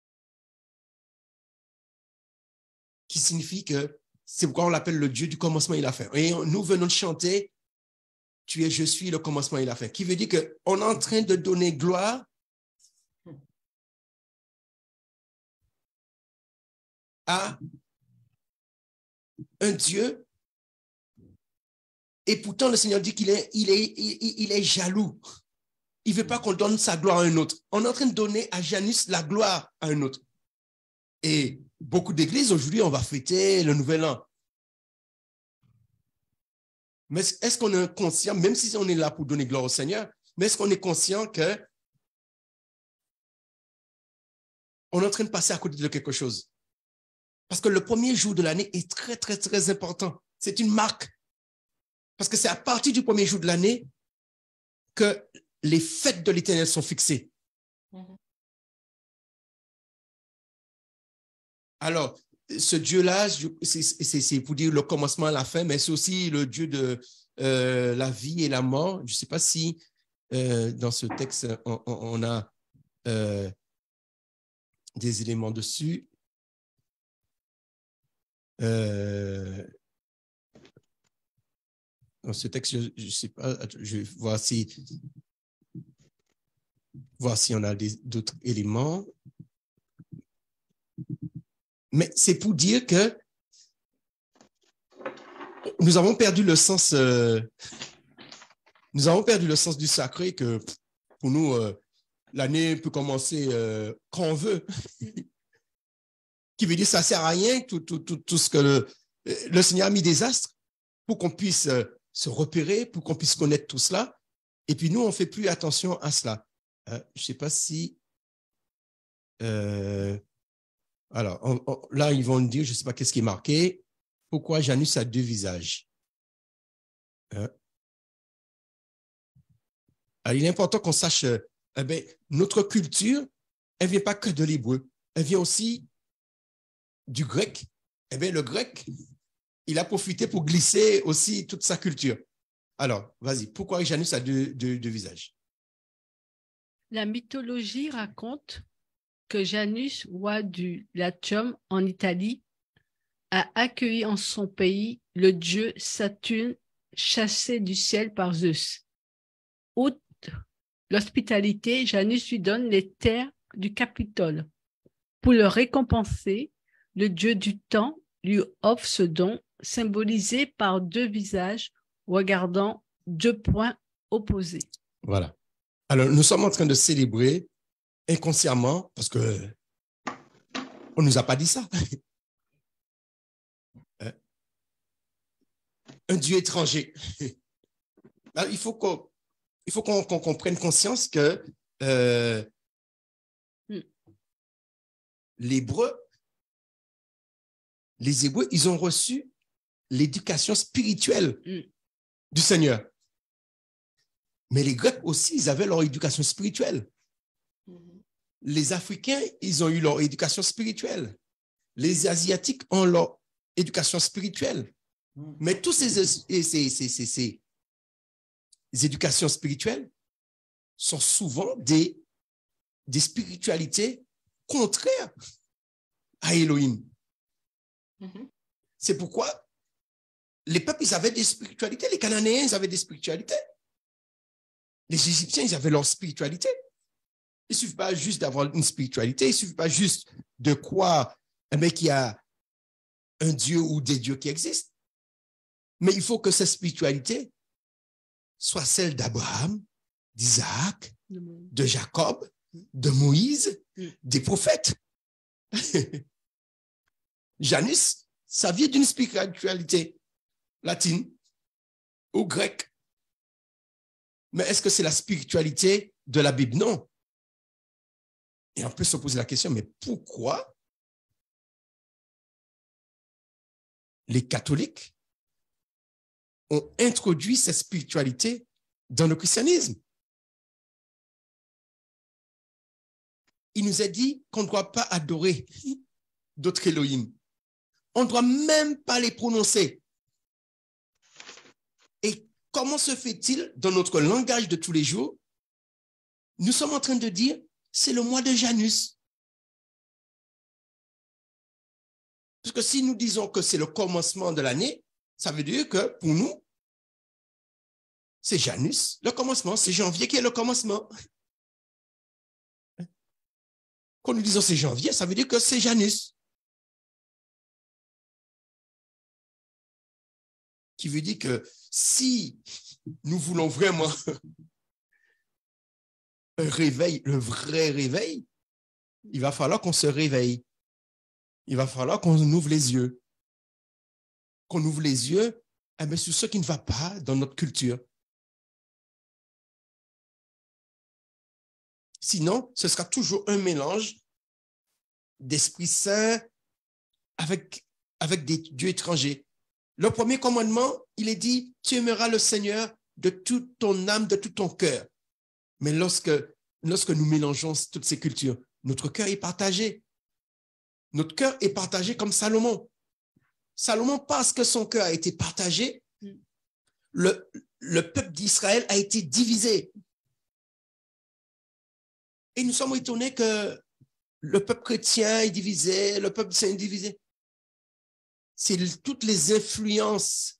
Qui signifie que c'est pourquoi on l'appelle le Dieu du commencement et la fin. Et nous venons de chanter « Tu es, je suis, le commencement et la fin », qui veut dire qu'on est en train de donner gloire à un Dieu. Et pourtant, le Seigneur dit qu'il est jaloux. Il ne veut pas qu'on donne sa gloire à un autre. On est en train de donner à Janus la gloire à un autre. Et beaucoup d'églises, aujourd'hui, on va fêter le Nouvel An. Mais est-ce qu'on est conscient, même si on est là pour donner gloire au Seigneur, mais est-ce qu'on est conscient que on est en train de passer à côté de quelque chose? Parce que le premier jour de l'année est très, très, très important. C'est une marque. Parce que c'est à partir du premier jour de l'année que les fêtes de l'Éternel sont fixées. Alors, ce Dieu-là, c'est pour dire le commencement et la fin, mais c'est aussi le Dieu de la vie et la mort. Je ne sais pas si dans ce texte, on a des éléments dessus. Dans ce texte, je ne sais pas, je vais voir si on a d'autres éléments. Mais c'est pour dire que nous avons perdu le sens du sacré, que pour nous, l'année peut commencer quand on veut. Qui veut dire que ça ne sert à rien, tout ce que le Seigneur a mis des astres pour qu'on puisse se repérer, pour qu'on puisse connaître tout cela. Et puis nous, on ne fait plus attention à cela. Je ne sais pas si... alors, là, ils vont nous dire, je ne sais pas qu'est-ce qui est marqué, pourquoi Janus a 2 visages. Alors, il est important qu'on sache, notre culture, elle ne vient pas que de l'hébreu, elle vient aussi du grec. Le grec, il a profité pour glisser aussi toute sa culture. Alors, vas-y, pourquoi Janus a deux visages? La mythologie raconte que Janus, roi du Latium en Italie, a accueilli en son pays le dieu Saturne chassé du ciel par Zeus. Outre l'hospitalité, Janus lui donne les terres du Capitole. Pour le récompenser, le dieu du temps lui offre ce don symbolisé par deux visages regardant deux points opposés. Voilà. Alors, nous sommes en train de célébrer inconsciemment, parce que on ne nous a pas dit ça. Un Dieu étranger. Alors, il faut qu'on prenne conscience que les Hébreux, ils ont reçu l'éducation spirituelle du Seigneur. Mais les Grecs aussi, ils avaient leur éducation spirituelle. Les Africains, ils ont eu leur éducation spirituelle. Les Asiatiques ont leur éducation spirituelle. Mais toutes ces éducations spirituelles sont souvent des spiritualités contraires à Elohim. C'est pourquoi les peuples, ils avaient des spiritualités. Les Cananéens, ils avaient des spiritualités. Les Égyptiens, ils avaient leur spiritualité. Il ne suffit pas juste d'avoir une spiritualité, il ne suffit pas juste de croire qu'il y a un Dieu ou des dieux qui existent. Mais il faut que cette spiritualité soit celle d'Abraham, d'Isaac, de Jacob, de Moïse, des prophètes. Janus, ça vient d'une spiritualité latine ou grecque. Mais est-ce que c'est la spiritualité de la Bible? Non. Et on peut se poser la question, mais pourquoi les catholiques ont introduit cette spiritualité dans le christianisme? Il nous a dit qu'on ne doit pas adorer d'autres Elohim. On ne doit même pas les prononcer. Et comment se fait-il, dans notre langage de tous les jours, nous sommes en train de dire, c'est le mois de Janus. Parce que si nous disons que c'est le commencement de l'année, ça veut dire que pour nous, c'est Janus, le commencement, c'est janvier qui est le commencement. Quand nous disons c'est janvier, ça veut dire que c'est Janus. Qui veut dire que si nous voulons vraiment un réveil, le vrai réveil, il va falloir qu'on se réveille. Il va falloir qu'on ouvre les yeux. Qu'on ouvre les yeux sur ce qui ne va pas dans notre culture. Sinon, ce sera toujours un mélange d'Esprit Saint avec des dieux étrangers. Le premier commandement, il est dit, tu aimeras le Seigneur de toute ton âme, de tout ton cœur. Mais lorsque nous mélangeons toutes ces cultures, notre cœur est partagé. Notre cœur est partagé comme Salomon. Salomon, parce que son cœur a été partagé, le peuple d'Israël a été divisé. Et nous sommes étonnés que le peuple chrétien est divisé, le peuple saint est divisé. C'est toutes les influences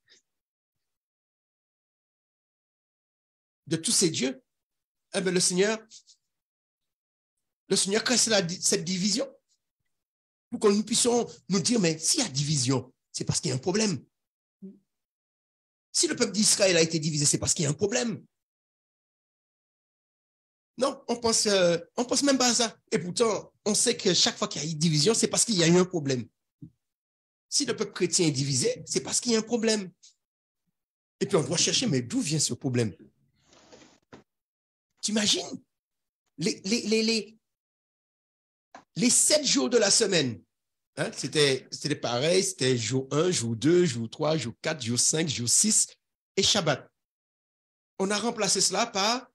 de tous ces dieux. Le Seigneur crée cette division pour que nous puissions nous dire, mais s'il y a division, c'est parce qu'il y a un problème. Si le peuple d'Israël a été divisé, c'est parce qu'il y a un problème. Non, on pense même pas à ça. Et pourtant, on sait que chaque fois qu'il y a une division, c'est parce qu'il y a eu un problème. Si le peuple chrétien est divisé, c'est parce qu'il y a un problème. Et puis on doit chercher, mais d'où vient ce problème? T'imagines? Les 7 jours de la semaine, hein, c'était pareil, c'était jour 1, jour 2, jour 3, jour 4, jour 5, jour 6 et Shabbat. On a remplacé cela par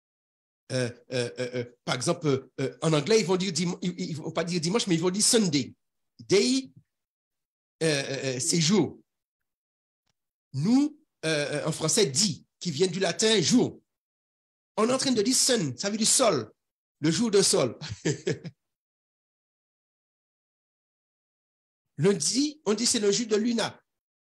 exemple, en anglais, ils vont pas dire dimanche, mais ils vont dire Sunday. Day, c'est jour. Nous, en français, dit, qui vient du latin jour. On est en train de dire sun, ça veut dire sol, le jour de sol. Lundi, on dit c'est le jour de Luna.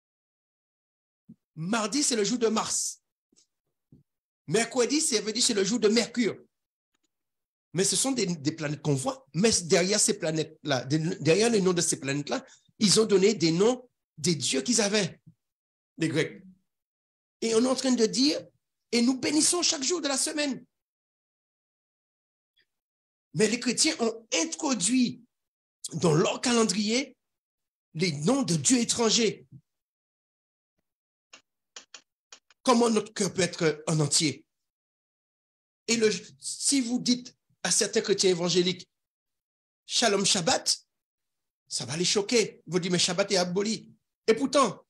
Mardi, c'est le jour de Mars. Mercredi, ça veut dire c'est le jour de Mercure. Mais ce sont des planètes qu'on voit. Mais derrière ces planètes-là, derrière les noms de ces planètes-là, ils ont donné des noms des dieux qu'ils avaient, les Grecs. Et on est en train de dire, et nous bénissons chaque jour de la semaine. Mais les chrétiens ont introduit dans leur calendrier les noms de dieux étrangers. Comment notre cœur peut être en entier? Et si vous dites à certains chrétiens évangéliques, Shalom Shabbat, ça va les choquer. Vous dites, mais Shabbat est aboli. Et pourtant,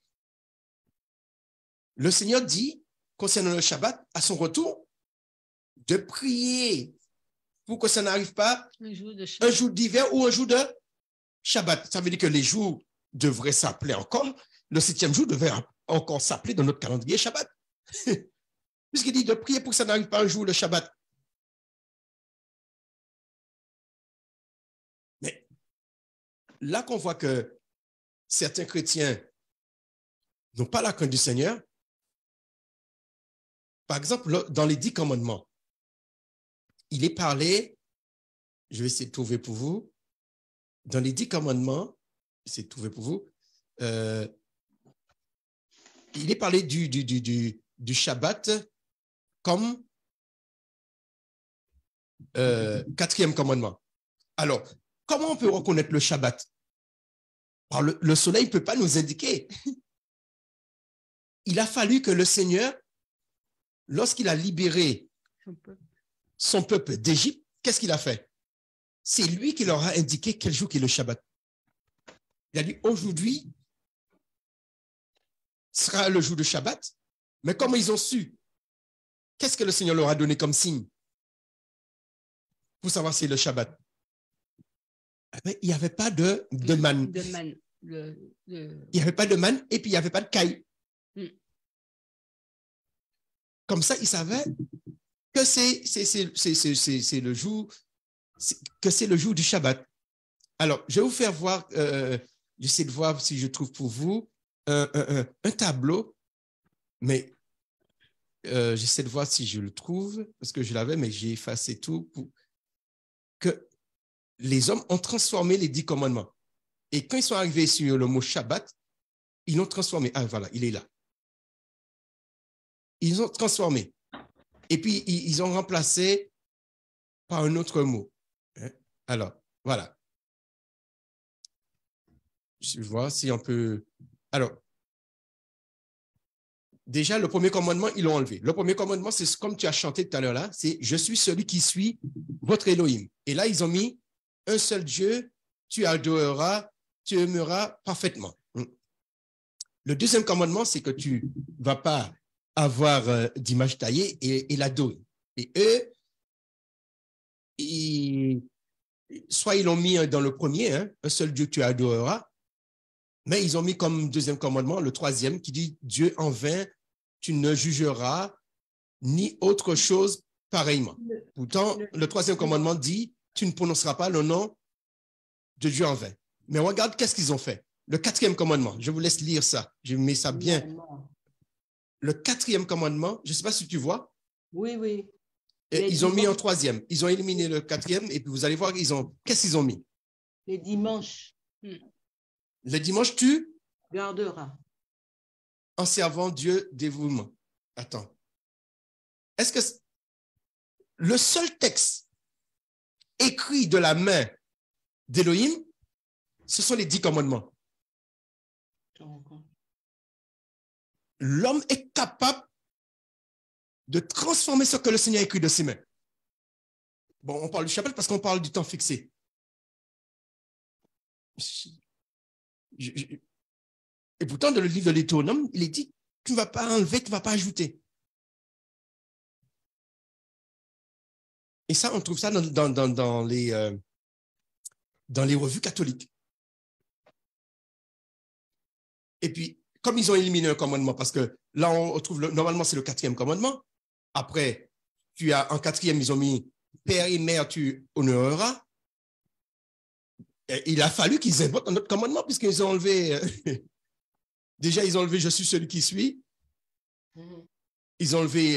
le Seigneur dit, concernant le Shabbat, à son retour, de prier pour que ça n'arrive pas un jour d'hiver ou un jour de Shabbat. Ça veut dire que les jours devraient s'appeler encore. Le 7e jour devait encore s'appeler dans notre calendrier Shabbat. Puisqu'il dit de prier pour que ça n'arrive pas un jour le Shabbat. Mais là qu'on voit que certains chrétiens n'ont pas la crainte du Seigneur, par exemple, dans les 10 commandements, il est parlé, je vais essayer de trouver pour vous, dans les 10 commandements, j'essaie de trouver pour vous, il est parlé du Shabbat comme 4e commandement. Alors, comment on peut reconnaître le Shabbat? Alors, le soleil ne peut pas nous indiquer. Il a fallu que le Seigneur, lorsqu'il a libéré son peuple d'Égypte, qu'est-ce qu'il a fait? C'est lui qui leur a indiqué quel jour est le Shabbat. Il a dit, aujourd'hui sera le jour de Shabbat, mais comment ils ont su? Qu'est-ce que le Seigneur leur a donné comme signe pour savoir si c'est le Shabbat? Il n'y avait pas de manne. Il n'y avait pas de manne et puis il n'y avait pas de caille. Comme ça, ils savaient que c'est le jour, que c'est le jour du Shabbat. Alors, je vais vous faire voir, j'essaie de voir si je trouve pour vous un tableau, mais j'essaie de voir si je le trouve, parce que je l'avais, mais j'ai effacé tout pour que les hommes ont transformé les 10 commandements. Et quand ils sont arrivés sur le mot Shabbat, ils l'ont transformé. Ah, voilà, il est là. Ils ont transformé. Et puis, ils ont remplacé par un autre mot. Alors, voilà. Je vais voir si on peut... Alors, déjà, le premier commandement, ils l'ont enlevé. Le premier commandement, c'est comme tu as chanté tout à l'heure là, c'est « Je suis celui qui suis votre Elohim ». Et là, ils ont mis « Un seul Dieu, tu adoreras, tu aimeras parfaitement ». Le deuxième commandement, c'est que tu ne vas pas avoir d'image taillée et l'adorer. Et eux, soit ils l'ont mis dans le premier, un seul Dieu tu adoreras, mais ils ont mis comme deuxième commandement le troisième qui dit Dieu en vain, tu ne jugeras ni autre chose pareillement. Pourtant, le troisième commandement dit tu ne prononceras pas le nom de Dieu en vain. Mais regarde qu'est-ce qu'ils ont fait. Le quatrième commandement, je vous laisse lire ça, je mets ça bien. Le quatrième commandement, je ne sais pas si tu vois. Oui, oui. Et ils ont mis en troisième. Ils ont éliminé le quatrième et puis vous allez voir, qu'est-ce qu'ils ont mis? Les dimanches. Le dimanche, tu garderas. En servant Dieu dévouement. Attends. Est-ce que le seul texte écrit de la main d'Élohim, ce sont les 10 commandements? L'homme est capable de transformer ce que le Seigneur a écrit de ses mains. Bon, on parle du Shabbat parce qu'on parle du temps fixé. Et pourtant, dans le livre de l'Étronome, il est dit, tu ne vas pas enlever, tu ne vas pas ajouter. Et ça, on trouve ça dans les revues catholiques. Et puis, comme ils ont éliminé un commandement, parce que là, on trouve, normalement, c'est le 4e commandement. Après, tu as en 4e, ils ont mis père et mère, tu honoreras. Et il a fallu qu'ils inventent un autre commandement, puisqu'ils ont enlevé, déjà, ils ont enlevé je suis celui qui suis. Ils ont enlevé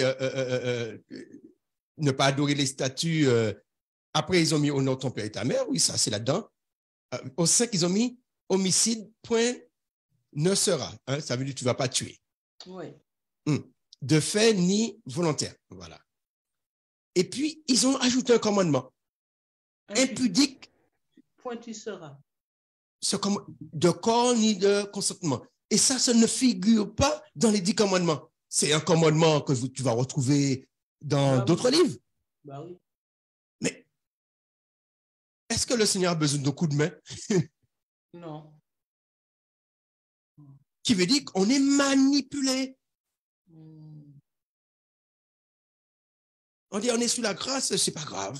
ne pas adorer les statues. Après, ils ont mis honore ton père et ta mère. Oui, ça, c'est là-dedans. Au 5, ils ont mis homicide, point, ne sera. Hein, ça veut dire que tu ne vas pas tuer. Oui. De fait ni volontaire. Voilà. Et puis, ils ont ajouté un commandement. Impudique. Point tu seras. De corps ni de consentement. Et ça ne figure pas dans les 10 commandements. C'est un commandement que tu vas retrouver dans d'autres livres. Bah oui. Mais est-ce que le Seigneur a besoin de coups de main? Non. Qui veut dire qu'on est manipulé. On dit on est sous la grâce, c'est pas grave.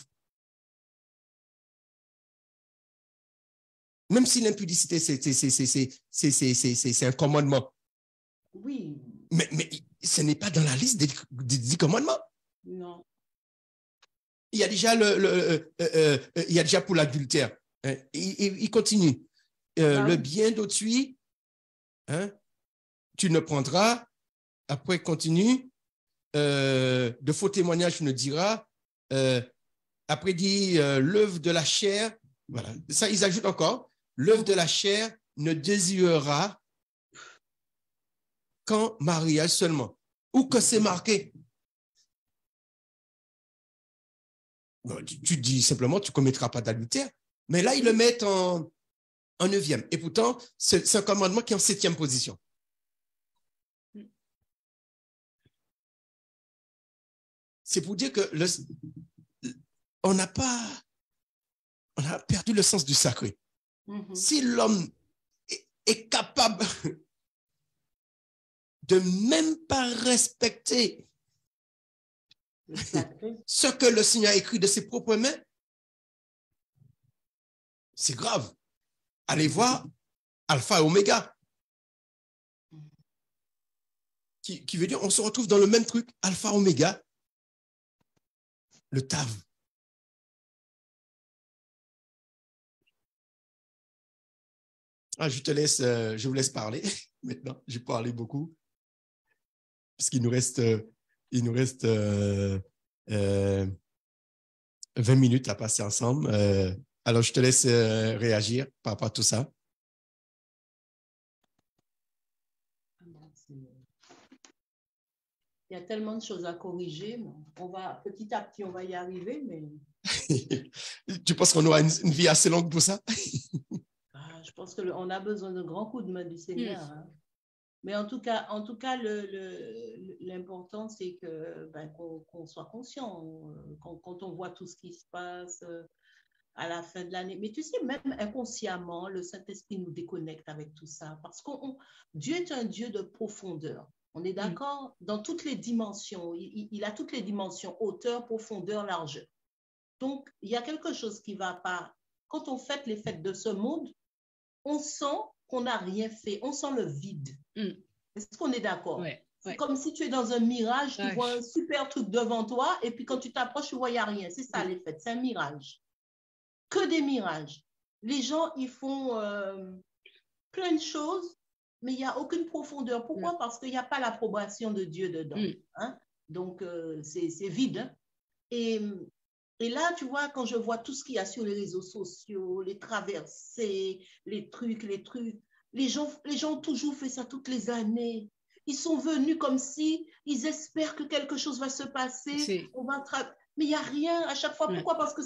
Même si l'impudicité, c'est un commandement. Oui. Mais ce n'est pas dans la liste des 10 commandements. Non. Il y a déjà il y a déjà pour l'adultère. Hein, il continue. Le bien d'autrui, hein, tu ne prendras. Après, continue. De faux témoignages, tu ne diras. Après, dit l'œuvre de la chair. Voilà. Ça, ils ajoutent encore. L'œuvre de la chair ne désirera qu'en mariage seulement. Ou que c'est marqué. Tu dis simplement, tu ne commettras pas d'adultère. Mais là, ils le mettent en 9e. Et pourtant, c'est un commandement qui est en 7e position. C'est pour dire que on a perdu le sens du sacré. Si l'homme est capable de même pas respecter ce que le Seigneur a écrit de ses propres mains, c'est grave. Allez voir Alpha et Oméga. Qui veut dire on se retrouve dans le même truc, Alpha, Oméga, le Tav. Je vous laisse parler maintenant. J'ai parlé beaucoup parce qu'il nous reste 20 minutes à passer ensemble. Alors, je te laisse réagir par rapport à tout ça. Il y a tellement de choses à corriger. On va, petit à petit, on va y arriver, mais... Tu penses qu'on aura une vie assez longue pour ça? Je pense qu'on a besoin d'un grand coup de main du Seigneur. Hein. Mais en tout cas, l'important, c'est qu'on soit conscient quand on voit tout ce qui se passe à la fin de l'année. Mais tu sais, même inconsciemment, le Saint-Esprit nous déconnecte avec tout ça. Parce que Dieu est un Dieu de profondeur. On est d'accord? Dans toutes les dimensions. Il a toutes les dimensions, hauteur, profondeur, largeur. Donc, il y a quelque chose qui ne va pas. Quand on fête les fêtes de ce monde, on sent qu'on n'a rien fait. On sent le vide. Est-ce qu'on est d'accord? C'est comme si tu es dans un mirage, tu vois un super truc devant toi, et puis quand tu t'approches, tu vois, il n'y a rien. C'est ça, les fêtes. C'est un mirage. Que des mirages. Les gens, ils font plein de choses, mais il n'y a aucune profondeur. Pourquoi? Parce qu'il n'y a pas l'approbation de Dieu dedans. Hein? Donc, c'est vide. Hein? Et là, tu vois, quand je vois tout ce qu'il y a sur les réseaux sociaux, les traversées, les trucs, les gens ont toujours fait ça toutes les années. Ils sont venus comme si ils espèrent que quelque chose va se passer. Mais il n'y a rien à chaque fois. Pourquoi? Parce que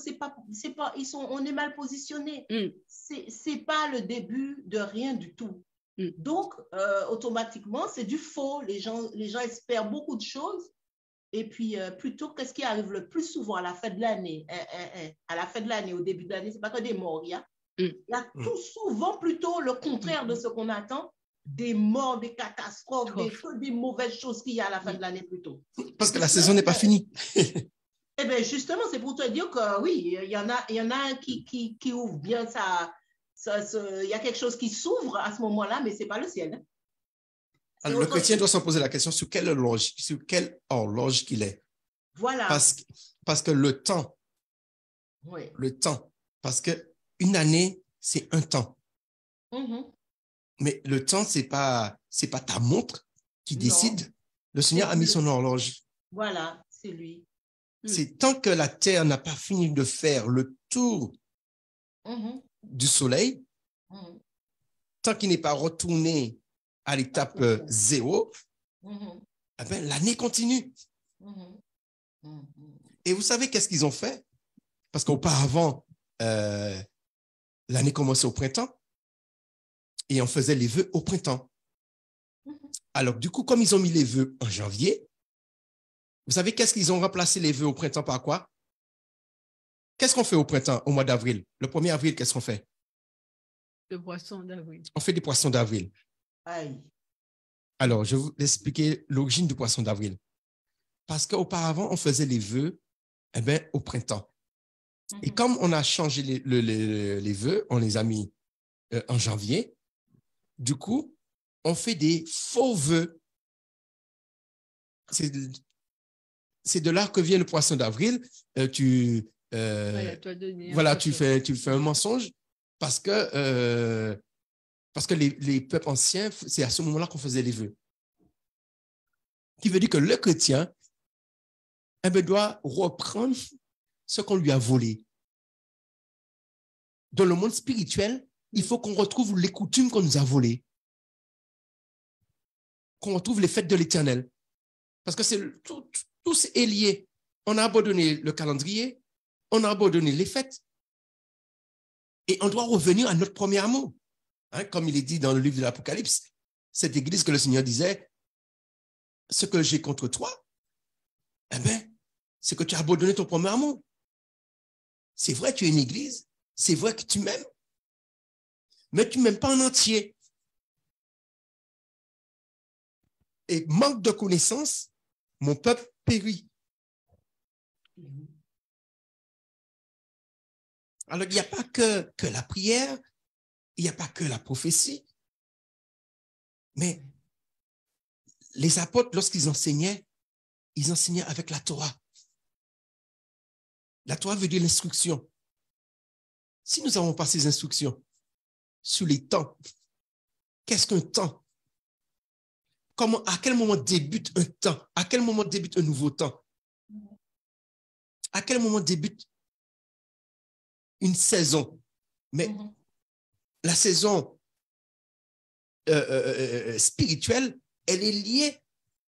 on est mal positionnés. C'est pas le début de rien du tout. Donc, automatiquement, c'est du faux. Les gens espèrent beaucoup de choses. Et puis, plutôt, qu'est-ce qui arrive le plus souvent à la fin de l'année? À la fin de l'année, au début de l'année, ce n'est pas que des morts. Il y a tout souvent plutôt le contraire de ce qu'on attend. Des morts, des catastrophes, des mauvaises choses qu'il y a à la fin de l'année plutôt. Parce que la saison n'est pas finie. Eh bien, justement, c'est pour te dire que oui, il y en a un qui ouvre bien il y a quelque chose qui s'ouvre à ce moment-là, mais ce n'est pas le ciel. Alors, le chrétien doit se poser la question sur quelle horloge qu'il est. Voilà. Parce que le temps, Oui. parce que une année, c'est un temps. Mhm. Mais le temps, c'est pas ta montre qui Non. décide. Le Seigneur a mis son horloge. Voilà, c'est lui. C'est tant que la Terre n'a pas fini de faire le tour Mhm. du Soleil, Mhm. tant qu'il n'est pas retourné à l'étape 0, Mhm. eh ben, l'année continue. Mhm. Mhm. Et vous savez qu'est-ce qu'ils ont fait? Parce qu'auparavant, l'année commençait au printemps et on faisait les vœux au printemps. Alors, du coup, comme ils ont mis les vœux en janvier, vous savez qu'est-ce qu'ils ont remplacé les vœux au printemps par quoi? Qu'est-ce qu'on fait au printemps, au mois d'avril? Le 1er avril, qu'est-ce qu'on fait? Le poisson d'avril. On fait des poissons d'avril. Aïe. Alors, je vais vous expliquer l'origine du poisson d'avril. Parce qu'auparavant, on faisait les vœux au printemps. Et comme on a changé les vœux, on les a mis en janvier, du coup, on fait des faux vœux. C'est de là que vient le poisson d'avril. Tu fais un mensonge parce que les peuples anciens, c'est à ce moment-là qu'on faisait les vœux. Qui veut dire que le chrétien doit reprendre ce qu'on lui a volé. Dans le monde spirituel, il faut qu'on retrouve les coutumes qu'on nous a volées. Qu'on retrouve les fêtes de l'Éternel. Parce que tout est lié. On a abandonné le calendrier, on a abandonné les fêtes. Et on doit revenir à notre premier amour. Hein, comme il est dit dans le livre de l'Apocalypse, cette église que le Seigneur disait, ce que j'ai contre toi, c'est que tu as abandonné ton premier amour. C'est vrai, tu es une église, c'est vrai que tu m'aimes, mais tu ne m'aimes pas en entier. Et manque de connaissance, mon peuple périt. Alors, il n'y a pas que la prière, il n'y a pas que la prophétie, mais les apôtres, lorsqu'ils enseignaient, ils enseignaient avec la Torah. La Torah veut dire l'instruction. Si nous n'avons pas ces instructions sur les temps, qu'est-ce qu'un temps? À quel moment débute un temps? À quel moment débute un nouveau temps? À quel moment débute une saison? Mais la saison spirituelle, elle est liée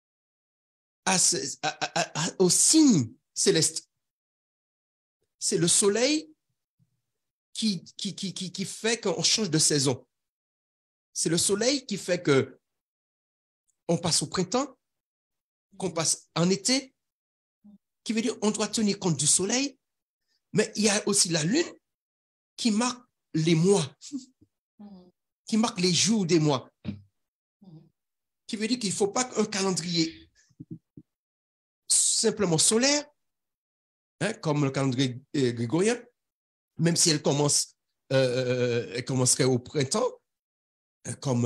au signe céleste. C'est le soleil qui fait qu'on change de saison. C'est le soleil qui fait que on passe au printemps, qu'on passe en été, qui veut dire on doit tenir compte du soleil, mais il y a aussi la lune qui marque les mois, qui marque les jours des mois, qui veut dire qu'il ne faut pas qu'un calendrier simplement solaire, hein, comme le calendrier grégorien, même si elle commencerait au printemps, comme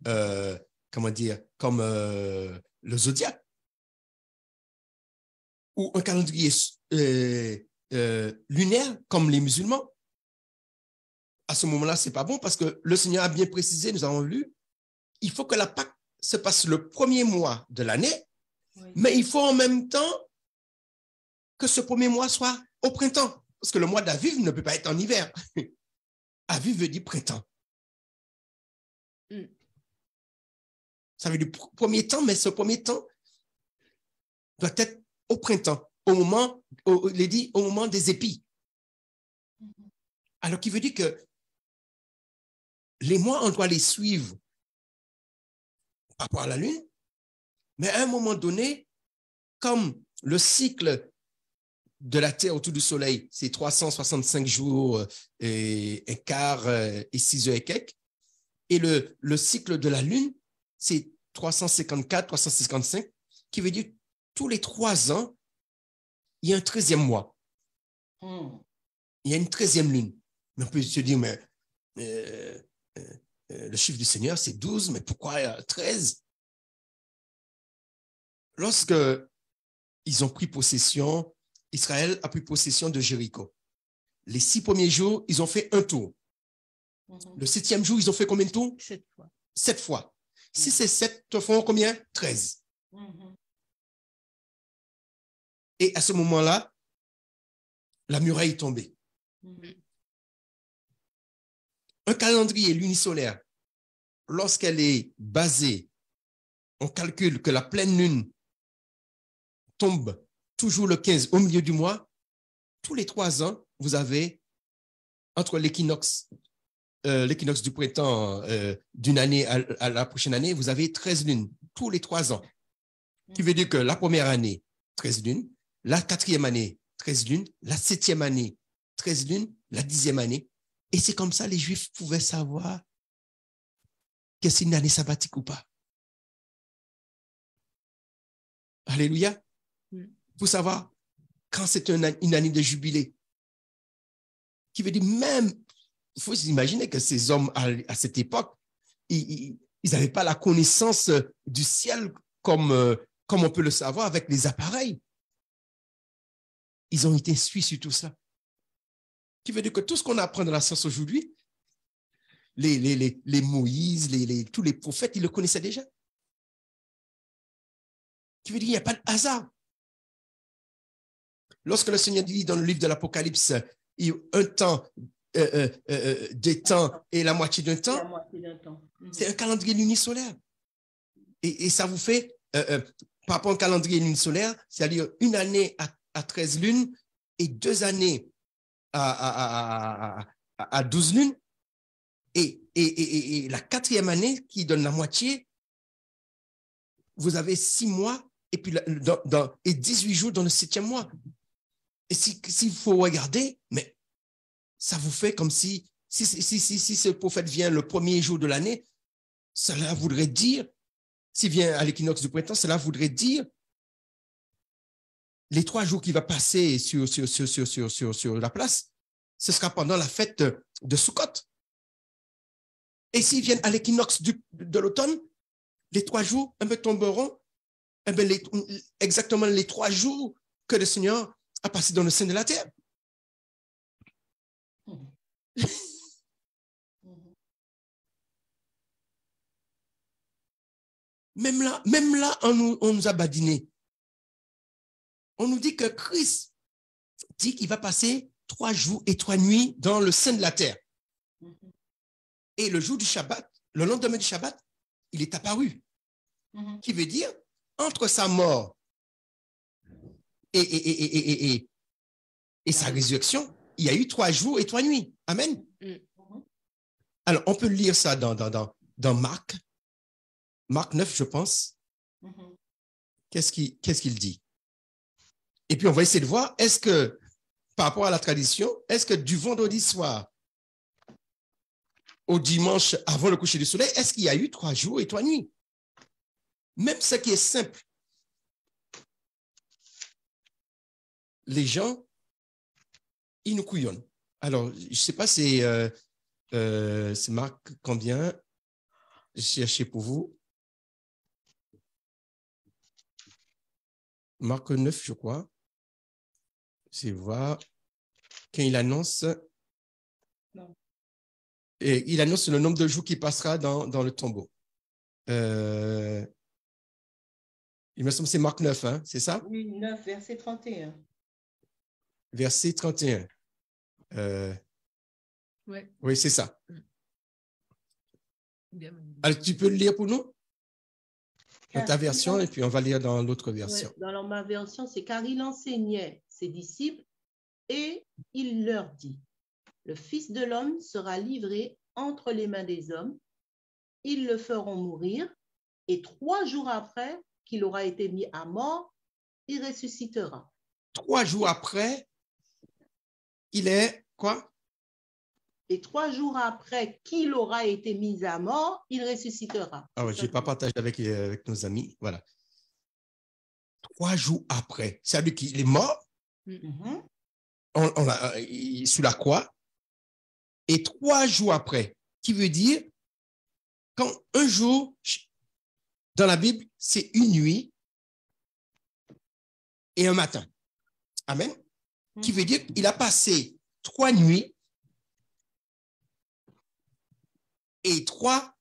le zodiaque, ou un calendrier lunaire comme les musulmans. À ce moment-là, c'est pas bon parce que le Seigneur a bien précisé, nous avons lu, il faut que la Pâque se passe le premier mois de l'année, oui. Mais il faut en même temps que ce premier mois soit au printemps, parce que le mois d'Aviv ne peut pas être en hiver. Aviv veut dire printemps. Ça veut dire premier temps, mais ce premier temps doit être au printemps, au moment des épis. Alors, qui veut dire que les mois, on doit les suivre par rapport à la Lune, mais à un moment donné, comme le cycle de la Terre autour du Soleil, c'est 365 jours et un quart et 6 heures et quelques, et le cycle de la Lune, c'est 354, 355, qui veut dire tous les 3 ans, il y a un 13e mois. Il y a une 13e lune. Mais on peut se dire, mais le chiffre du Seigneur, c'est 12, mais pourquoi 13? lorsque ils ont pris possession, Israël a pris possession de Jéricho. Les 6 premiers jours, ils ont fait un tour. Le 7e jour, ils ont fait combien de tours? 7 fois. 7 fois. Si c'est 7, te font combien? 13. Et à ce moment-là, la muraille est tombée. Un calendrier lunisolaire, lorsqu'elle est basée, on calcule que la pleine lune tombe toujours le 15 au milieu du mois. Tous les 3 ans, vous avez, entre l'équinoxe du printemps d'une année à la prochaine année, vous avez 13 lunes, tous les 3 ans. Qui veut dire que la première année, 13 lunes, la 4e année, 13 lunes, la 7e année, 13 lunes, la 10e année. Et c'est comme ça les Juifs pouvaient savoir que c'est une année sabbatique ou pas. Alléluia. Pour savoir quand c'est une année de jubilé. Qui veut dire même, il faut s'imaginer que ces hommes à cette époque, ils n'avaient pas la connaissance du ciel comme on peut le savoir avec les appareils. Ils ont été instruits sur tout ça. Qui veut dire que tout ce qu'on apprend dans la science aujourd'hui, les Moïse, tous les prophètes, ils le connaissaient déjà. Qui veut dire qu'il n'y a pas de hasard. Lorsque le Seigneur dit dans le livre de l'Apocalypse, un temps, 2 temps et la moitié d'un temps, c'est un calendrier lunisolaire. Et ça vous fait, par rapport au calendrier lunisolaire, c'est-à-dire une année à 13 lunes et 2 années à 12 lunes. Et la 4e année qui donne la moitié, vous avez 6 mois et puis et 18 jours dans le 7e mois. Et s'il faut regarder, mais ça vous fait comme si ce prophète vient le premier jour de l'année, cela voudrait dire, s'il vient à l'équinoxe du printemps, cela voudrait dire les 3 jours qu'il va passer sur la place, ce sera pendant la fête de Sukkot. Et s'ils viennent à l'équinoxe de l'automne, les 3 jours tomberont exactement les 3 jours que le Seigneur a passé dans le sein de la terre. Même là, on nous a badiné. On nous dit que Christ dit qu'il va passer 3 jours et 3 nuits dans le sein de la terre. Et le jour du Shabbat, le lendemain du Shabbat, il est apparu. Qui veut dire, entre sa mort et sa résurrection, il y a eu 3 jours et 3 nuits. Amen. Alors, on peut lire ça dans Marc 9, je pense. Qu'est-ce qu'il dit? Et puis, on va essayer de voir, est-ce que, par rapport à la tradition, est-ce que du vendredi soir au dimanche avant le coucher du soleil, est-ce qu'il y a eu 3 jours et 3 nuits? Même ce qui est simple. Les gens, ils nous couillonnent. Alors, je ne sais pas, c'est Marc combien? Je cherchais pour vous. Marc 9, je crois. C'est voir. Quand il annonce, et il annonce le nombre de jours qui passera dans le tombeau. Il me semble que c'est Marc 9, hein, c'est ça? Oui, 9, verset 31. Verset 31. Ouais. Oui, c'est ça. Bien. Alors, tu peux le lire pour nous? Dans ta version, et puis on va lire dans l'autre version. Ouais, dans ma version, c'est car il enseignait ses disciples et il leur dit, le Fils de l'homme sera livré entre les mains des hommes, ils le feront mourir, et 3 jours après qu'il aura été mis à mort, il ressuscitera. 3 jours après, il est quoi? Et 3 jours après qu'il aura été mis à mort, il ressuscitera. Ah ouais, je n'ai pas partagé avec nos amis. Voilà. 3 jours après, c'est-à-dire qu'il est mort, sous la croix, et 3 jours après, qui veut dire, quand un jour, dans la Bible, c'est une nuit, et un matin. Amen. Qui veut dire qu'il a passé 3 nuits et 3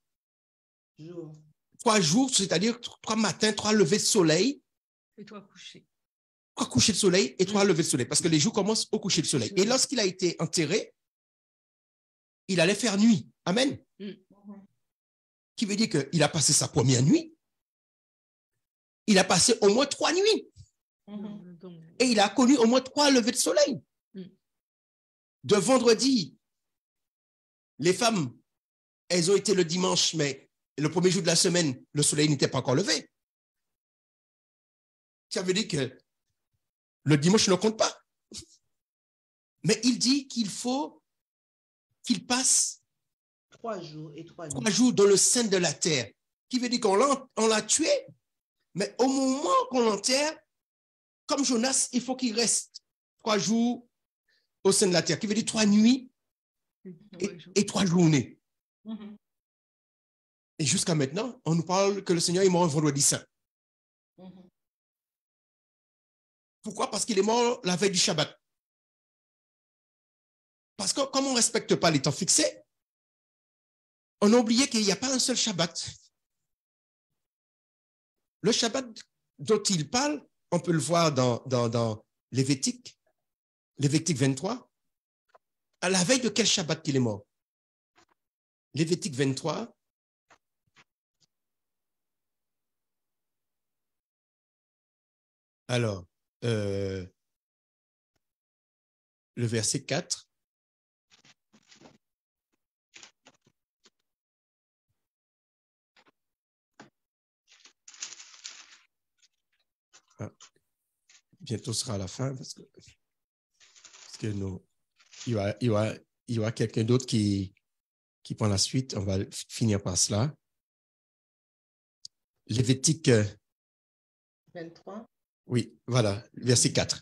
jours, c'est-à-dire 3 matins, 3 levées de soleil. Et toi couché. 3 couchers de soleil et 3 levées de soleil, parce que les jours commencent au coucher de soleil. Et lorsqu'il a été enterré, il allait faire nuit. Amen. Qui veut dire qu'il a passé sa première nuit. Il a passé au moins 3 nuits. Et il a connu au moins 3 levées de soleil. De vendredi, les femmes, elles ont été le dimanche, mais le premier jour de la semaine, le soleil n'était pas encore levé. Ça veut dire que le dimanche ne compte pas. Mais il dit qu'il faut qu'il passe 3 jours et 3 nuits. 3 jours dans le sein de la terre. Qui veut dire qu'on l'a tué, mais au moment qu'on l'enterre, comme Jonas, il faut qu'il reste 3 jours au sein de la terre. Qui veut dire 3 nuits et 3 journées. Et jusqu'à maintenant, on nous parle que le Seigneur est mort un vendredi saint. Pourquoi? Parce qu'il est mort la veille du Shabbat. Parce que comme on ne respecte pas les temps fixés, on a oublié qu'il n'y a pas un seul Shabbat. Le Shabbat dont il parle, on peut le voir dans Lévitique 23. À la veille de quel Shabbat qu'il est mort? Lévitique 23. Alors, le verset 4. Bientôt sera à la fin parce que il y aura quelqu'un d'autre qui prend la suite. On va finir par cela. Lévitique 23. Oui, voilà, verset 4.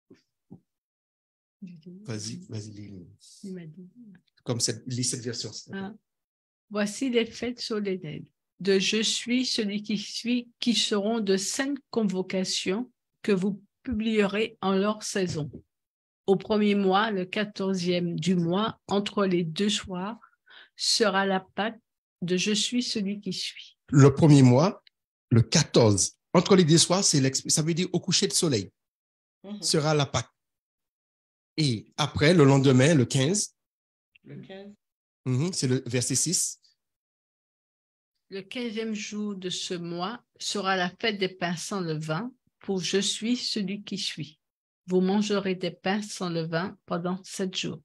Vas-y, lis. Il m'a dit. Comme lis cette version. Voici les fêtes solennelles de Je suis celui qui suis, qui seront de saintes convocations que vous publierez en leur saison. Au premier mois, le 14e du mois, entre les 2 soirs, sera la Pâque de Je suis celui qui suis. Le premier mois, le 14. Entre les 2 soirs, ça veut dire au coucher de soleil, sera la Pâque. Et après, le lendemain, le 15. Le 15. C'est le verset 6. Le 15e jour de ce mois sera la fête des pains sans levain pour Je suis celui qui suis. Vous mangerez des pains sans levain pendant 7 jours.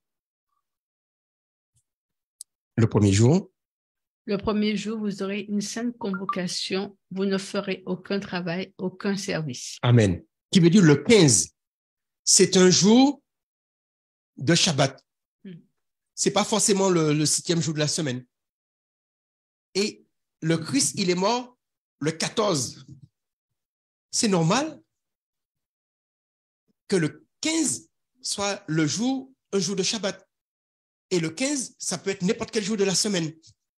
Le premier jour. Le premier jour, vous aurez une sainte convocation. Vous ne ferez aucun travail, aucun service. Amen. Qui veut dire le 15. C'est un jour de Shabbat. C'est pas forcément le 7e jour de la semaine. Et le Christ, il est mort le 14. C'est normal que le 15 soit un jour de Shabbat. Et le 15, ça peut être n'importe quel jour de la semaine.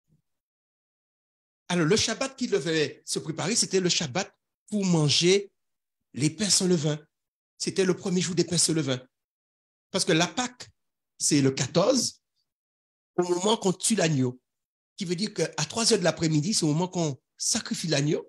Alors, le Shabbat qu'il devait se préparer, c'était le Shabbat pour manger les pains sans levain. C'était le premier jour des pains sans levain. Parce que la Pâque, c'est le 14, au moment qu'on tue l'agneau. Qui veut dire qu'à 3 heures de l'après-midi, c'est au moment qu'on sacrifie l'agneau.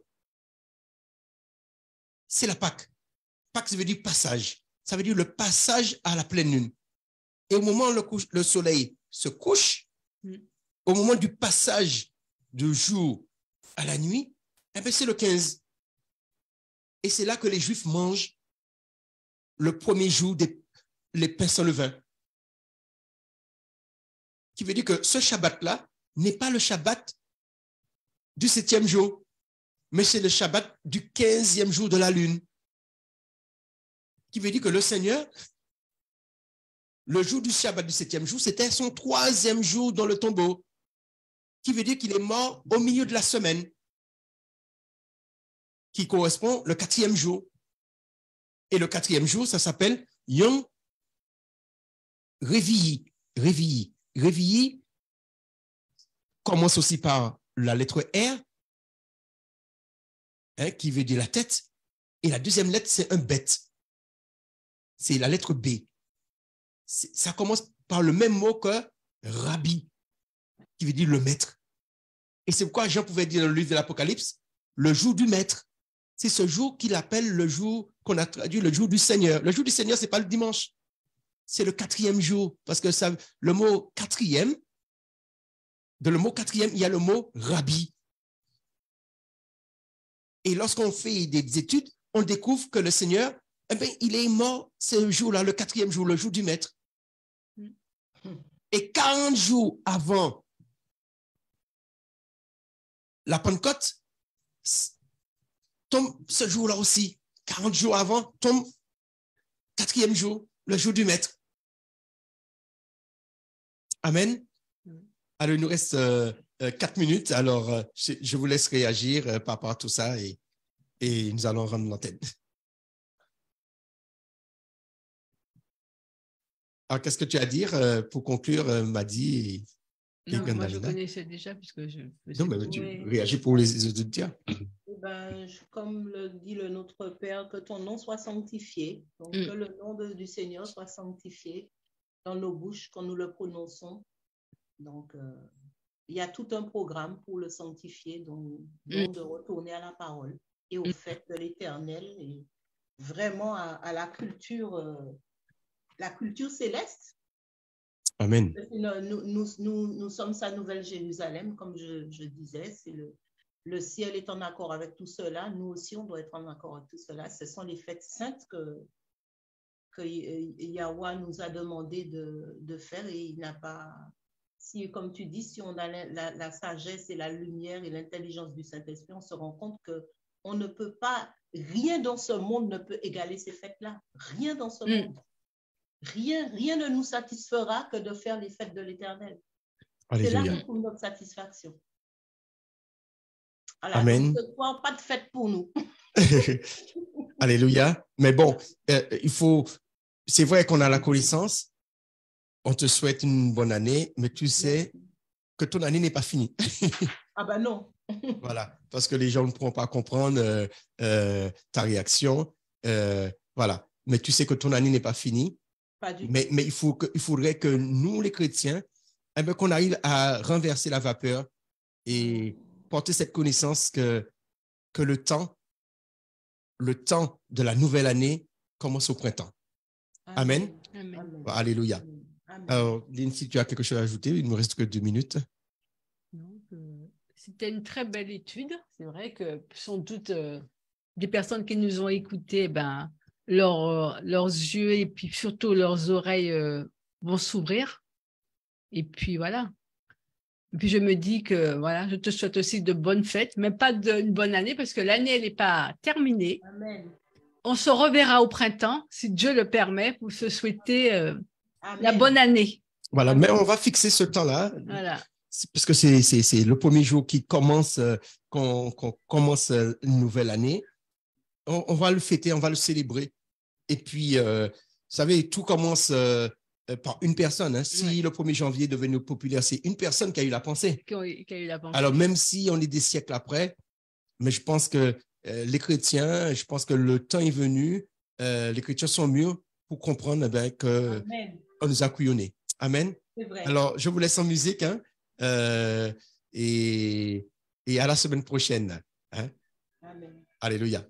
C'est la Pâque. Pâque, ça veut dire passage. Ça veut dire le passage à la pleine lune. Et au moment où le soleil se couche, au moment du passage du jour à la nuit, eh bien, c'est le 15. Et c'est là que les Juifs mangent le premier jour les pains sans levain. Qui veut dire que ce Shabbat-là n'est pas le Shabbat du 7e jour, mais c'est le Shabbat du 15e jour de la lune. Qui veut dire que le Seigneur, le jour du Shabbat du 7e jour, c'était son 3e jour dans le tombeau. Qui veut dire qu'il est mort au milieu de la semaine, qui correspond le 4e jour. Et le 4e jour, ça s'appelle Yom Revi'i. Revi'i commence aussi par la lettre R, qui veut dire la tête. Et la deuxième lettre, c'est un bet. c'est la lettre B. Ça commence par le même mot que Rabbi, qui veut dire le maître. Et c'est pourquoi Jean pouvait dire dans le livre de l'Apocalypse, le jour du maître. C'est ce jour qu'il appelle le jour qu'on a traduit le jour du Seigneur. Le jour du Seigneur, ce n'est pas le dimanche. C'est le 4e jour. Parce que ça, le mot 4e, dans le mot 4e, il y a le mot Rabbi. Et lorsqu'on fait des études, on découvre que le Seigneur, eh bien, il est mort ce jour-là, le 4e jour, le jour du maître. Et 40 jours avant la Pentecôte, tombe ce jour-là aussi. 40 jours avant, tombe 4e jour, le jour du maître. Amen. Alors, il nous reste 4 minutes. Alors, je vous laisse réagir par rapport à tout ça et nous allons rendre l'antenne. Alors, qu'est-ce que tu as à dire pour conclure, Madi et Non, moi, je Gandalina? connaissais déjà puisque je faisais Non, mais tout. tu Oui. réagis pour les auditeurs. Comme le dit le Notre Père, que ton nom soit sanctifié, donc que le nom du Seigneur soit sanctifié dans nos bouches quand nous le prononçons. Donc, il y a tout un programme pour le sanctifier, donc de retourner à la parole et au fait de l'Éternel et vraiment à la culture céleste. Amen. Nous sommes sa nouvelle Jérusalem, comme je disais, c'est le ciel est en accord avec tout cela. Nous aussi, on doit être en accord avec tout cela. Ce sont les fêtes saintes que Yahweh nous a demandé de faire et il n'a pas... Si, comme tu dis, si on a la sagesse et la lumière et l'intelligence du Saint-Esprit, on se rend compte qu'on ne peut pas, rien dans ce monde ne peut égaler ces fêtes-là. Rien dans ce monde. Rien ne nous satisfera que de faire les fêtes de l'Éternel. C'est là que trouve notre satisfaction. Voilà, Amen. donc, ce soir, pas de fête pour nous. Alléluia. Mais bon, c'est vrai qu'on a la connaissance. On te souhaite une bonne année, mais tu sais que ton année n'est pas finie. Ah ben non. Voilà, parce que les gens ne pourront pas comprendre ta réaction. Voilà, mais tu sais que ton année n'est pas finie. Pas du tout. Mais il faudrait que nous, les chrétiens, qu'on arrive à renverser la vapeur et porter cette connaissance que le temps de la nouvelle année commence au printemps. Amen. Amen. Alléluia. Amen. Alors, Lynn, si tu as quelque chose à ajouter, il ne nous reste que 2 minutes. Donc, c'était une très belle étude. C'est vrai que sans doute des personnes qui nous ont écoutés, leurs yeux et puis surtout leurs oreilles vont s'ouvrir. Et puis voilà. Et puis je me dis que voilà, je te souhaite aussi de bonnes fêtes, mais pas une bonne année parce que l'année, elle n'est pas terminée. Amen. On se reverra au printemps, si Dieu le permet, pour se souhaiter Amen. la bonne année. Voilà, mais on va fixer ce temps-là. Voilà. Parce que c'est le premier jour qui commence, qu'on commence une nouvelle année. On va le fêter, on va le célébrer. Et puis, vous savez, tout commence par une personne. Hein. Si le 1er janvier est devenu populaire, c'est une personne qui a eu la pensée. Qui a eu la pensée. Alors, même si on est des siècles après, mais je pense que les chrétiens, je pense que le temps est venu, les chrétiens sont mûrs pour comprendre qu'on nous a couillonnés. Amen. C'est vrai. Alors, je vous laisse en musique hein, et à la semaine prochaine. Hein. Amen. Alléluia.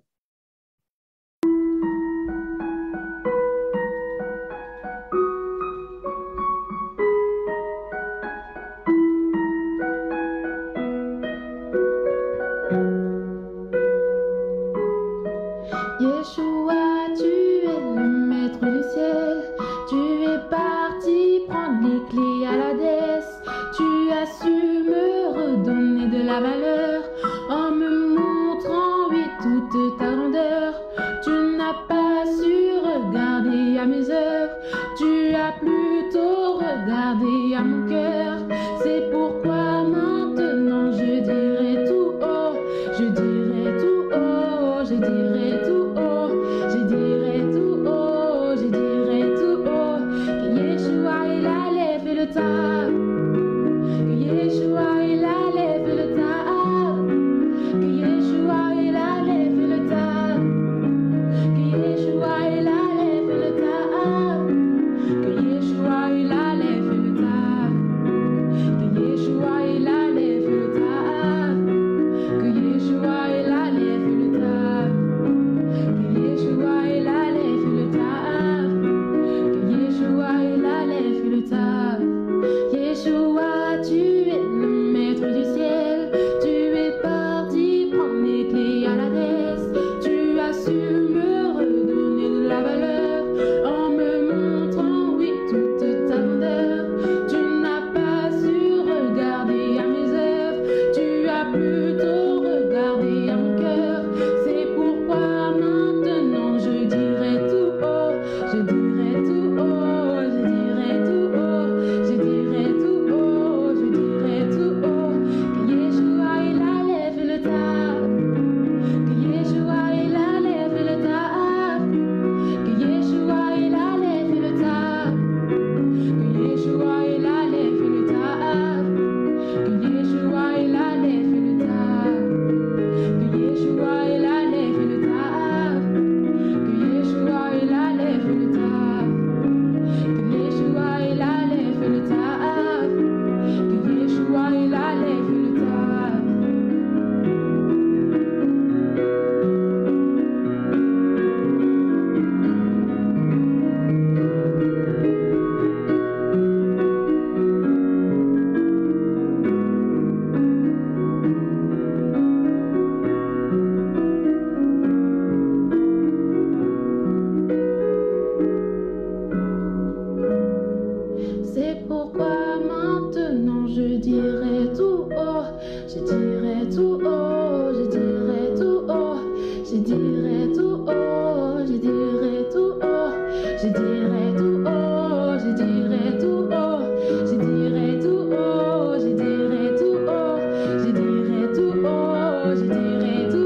Yeshua, tu es le maître du ciel. Tu es parti prendre les clés à la déesse. Tu as su me redonner de la valeur en me montrant, oui, toute ta grandeur. Tu n'as pas su regarder à mes œuvres. Tu as plutôt regardé à mon cœur. C'est pourquoi maintenant je dirai tout haut. Je dirai tout haut. Je dirai tout haut. Je dirai tout haut. Je dirai tout haut. Que Yeshua il a levé le table. Que Yeshua il a levé le table. dirai tout